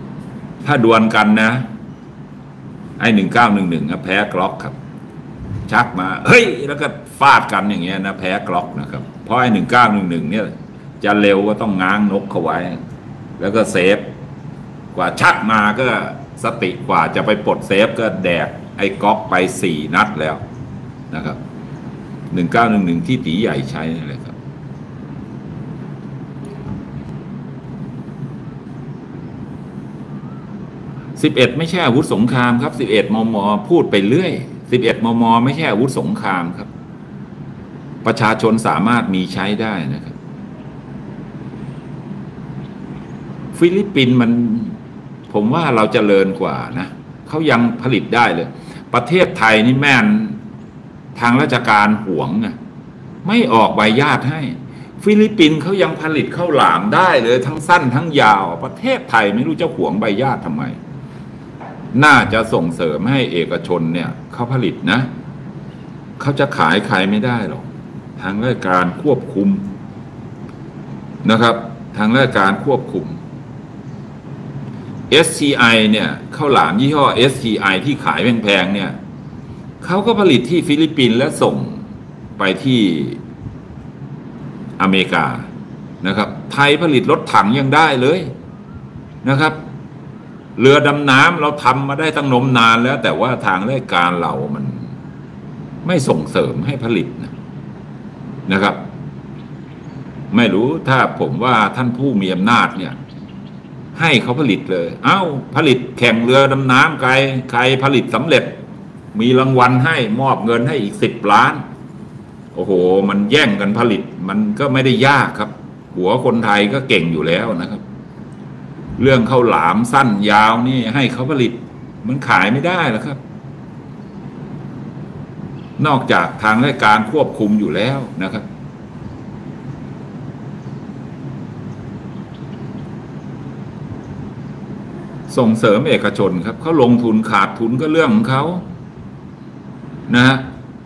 ถ้าดวลกันนะไอ้หนึ่งเก้าหนึ่งหนึ่งแพ้กล็อกครับชักมาเฮ้ยแล้วก็ฟาดกันอย่างเงี้ยนะแพ้กล็อกนะครับเพราะไอ้หนึ่งเก้าหนึ่งหนึ่งเนี่ยจะเร็วก็ต้องง้างนกเขาไว้แล้วก็เซฟกว่าชักมาก็สติกว่าจะไปปลดเซฟก็แดกไอ้ก๊อกไปสี่นัดแล้วนะครับหนึ่งเก้าหนึ่งหนึ่งที่ตีใหญ่ใช้เลยครับสิบเอ็ดไม่ใช่อาวุธสงครามครับสิบเอ็ดมมพูดไปเรื่อยสิบเอ็ดมมไม่ใช่อาวุธสงครามครับประชาชนสามารถมีใช้ได้นะครับฟิลิปปินส์มันผมว่าเราจเจริญกว่านะเขายังผลิตได้เลยประเทศไทยนี่แม่นทางราชการหวงไงไม่ออกใบญาติให้ฟิลิปปินส์เขายังผลิตข้าวหลามได้เลยทั้งสั้นทั้งยาวประเทศไทยไม่รู้จะหวงใบญาติทำไมน่าจะส่งเสริมให้เอกชนเนี่ยเขาผลิตนะเขาจะขายใครไม่ได้หรอกทางราชการควบคุมนะครับทางราชการควบคุม เอส ที ไอ เนี่ยข้าวหลามยี่ห้อ เอส ที ไอ ที่ขายแพงๆเนี่ยเขาก็ผลิตที่ฟิลิปปินส์และส่งไปที่อเมริกานะครับไทยผลิตรถถังยังได้เลยนะครับเรือดำน้ำเราทำมาได้ตั้งนมนานแล้วแต่ว่าทางราชการเรามันไม่ส่งเสริมให้ผลิตนะนะครับไม่รู้ถ้าผมว่าท่านผู้มีอำนาจเนี่ยให้เขาผลิตเลยเอ้าผลิตแข่งเรือดำน้ำใครใครผลิตสำเร็จมีรางวัลให้มอบเงินให้อีกสิบล้านโอ้โหมันแย่งกันผลิตมันก็ไม่ได้ยากครับหัวคนไทยก็เก่งอยู่แล้วนะครับเรื่องข้าวหลามสั้นยาวนี่ให้เขาผลิตมันขายไม่ได้หรอกครับนอกจากทางราชการควบคุมอยู่แล้วนะครับส่งเสริมเอกชนครับเขาลงทุนขาดทุนก็เรื่องของเขานะฮะ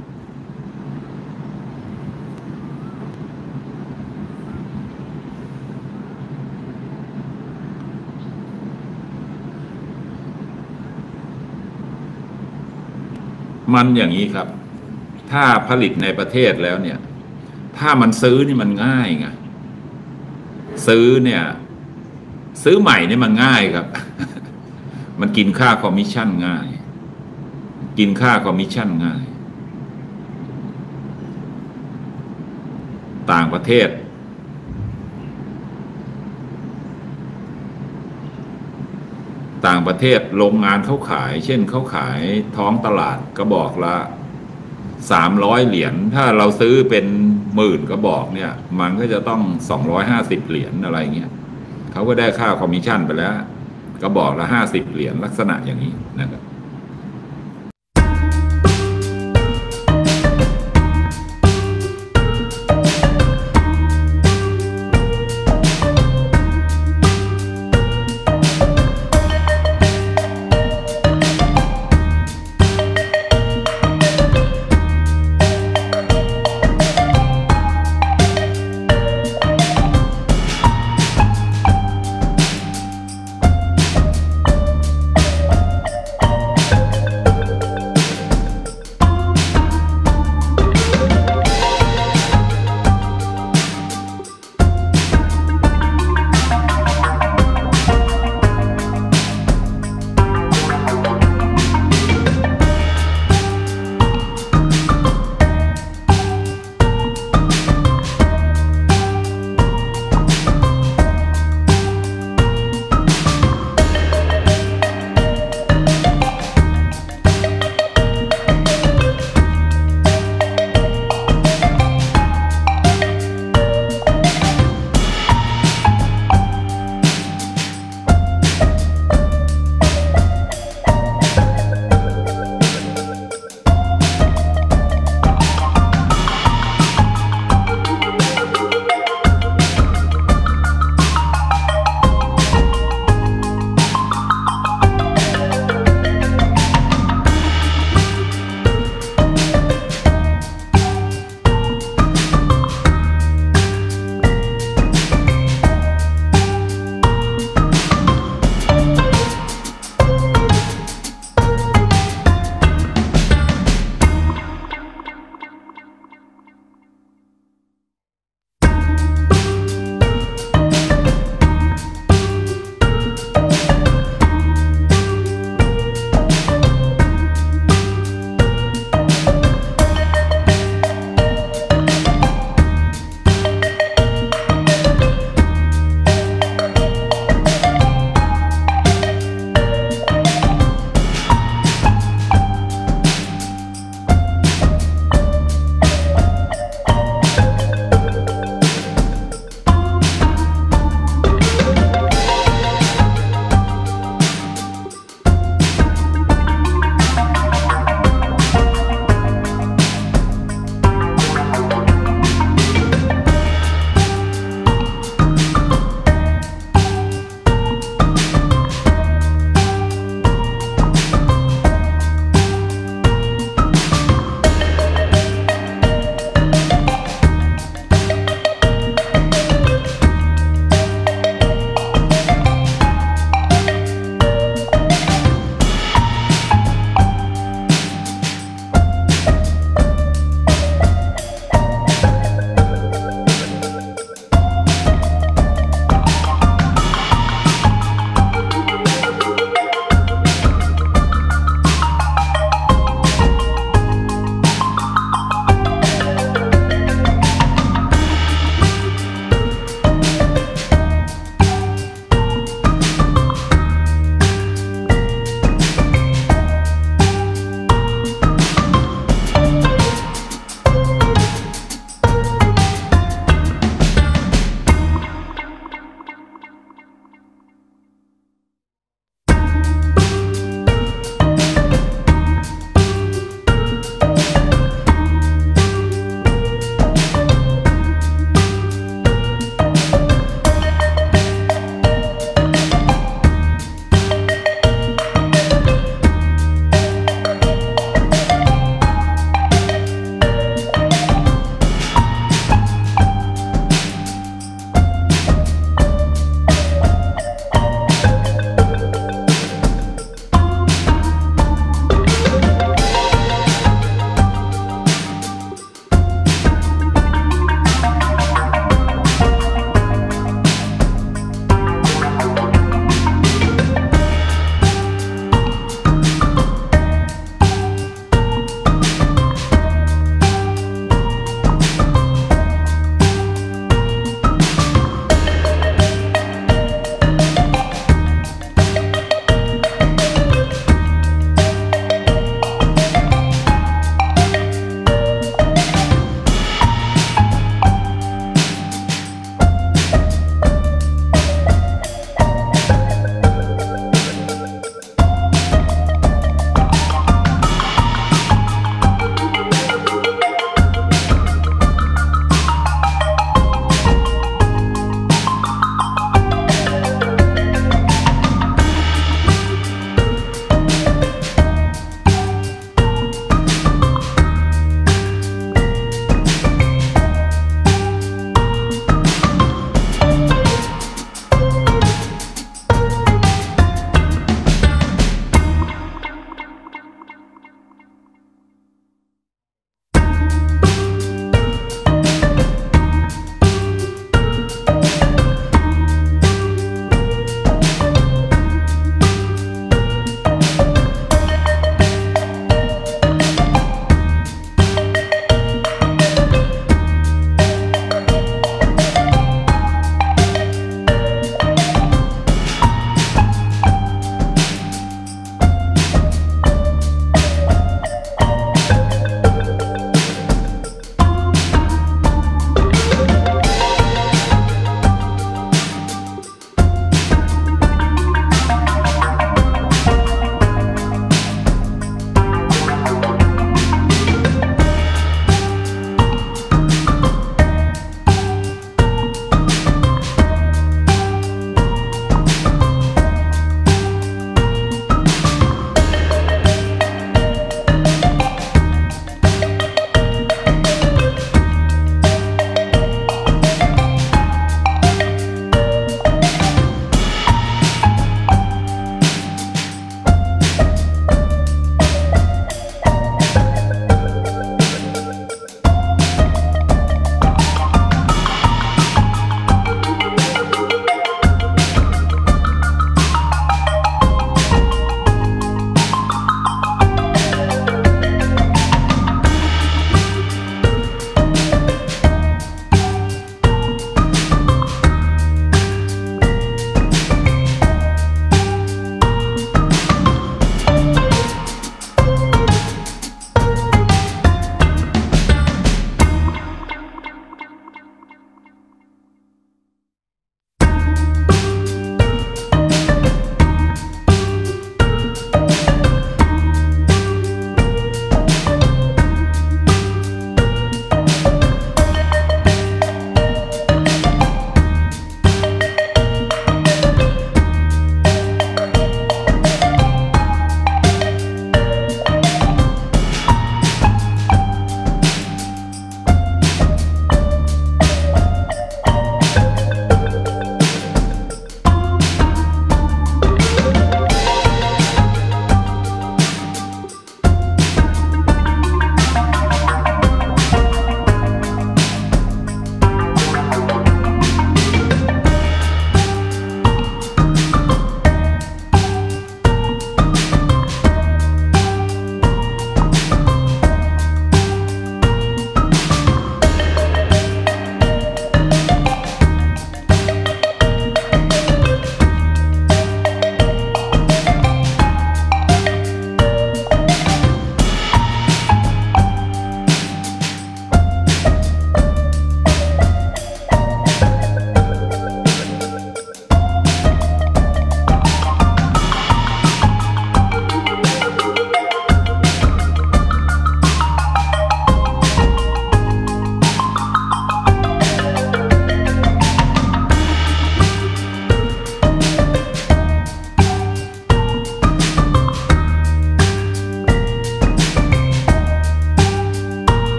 มันอย่างนี้ครับถ้าผลิตในประเทศแล้วเนี่ยถ้ามันซื้อนี่มันง่ายไงซื้อเนี่ยซื้อใหม่เนี่ยมันง่ายครับ มันกินค่าคอมมิชชั่นง่ายกินค่าคอมมิชชั่นง่ายต่างประเทศต่างประเทศโรงงานเขาขายเช่นเขาขายท้องตลาดกระบอกละสามร้อยเหรียญถ้าเราซื้อเป็นหมื่นกระบอกเนี่ยมันก็จะต้องสองร้อยห้าสิบเหรียญอะไรเงี้ยเขาก็ได้ค่าคอมมิชชั่นไปแล้วกระบอกละห้าสิบเหรียญลักษณะอย่างนี้นะครับ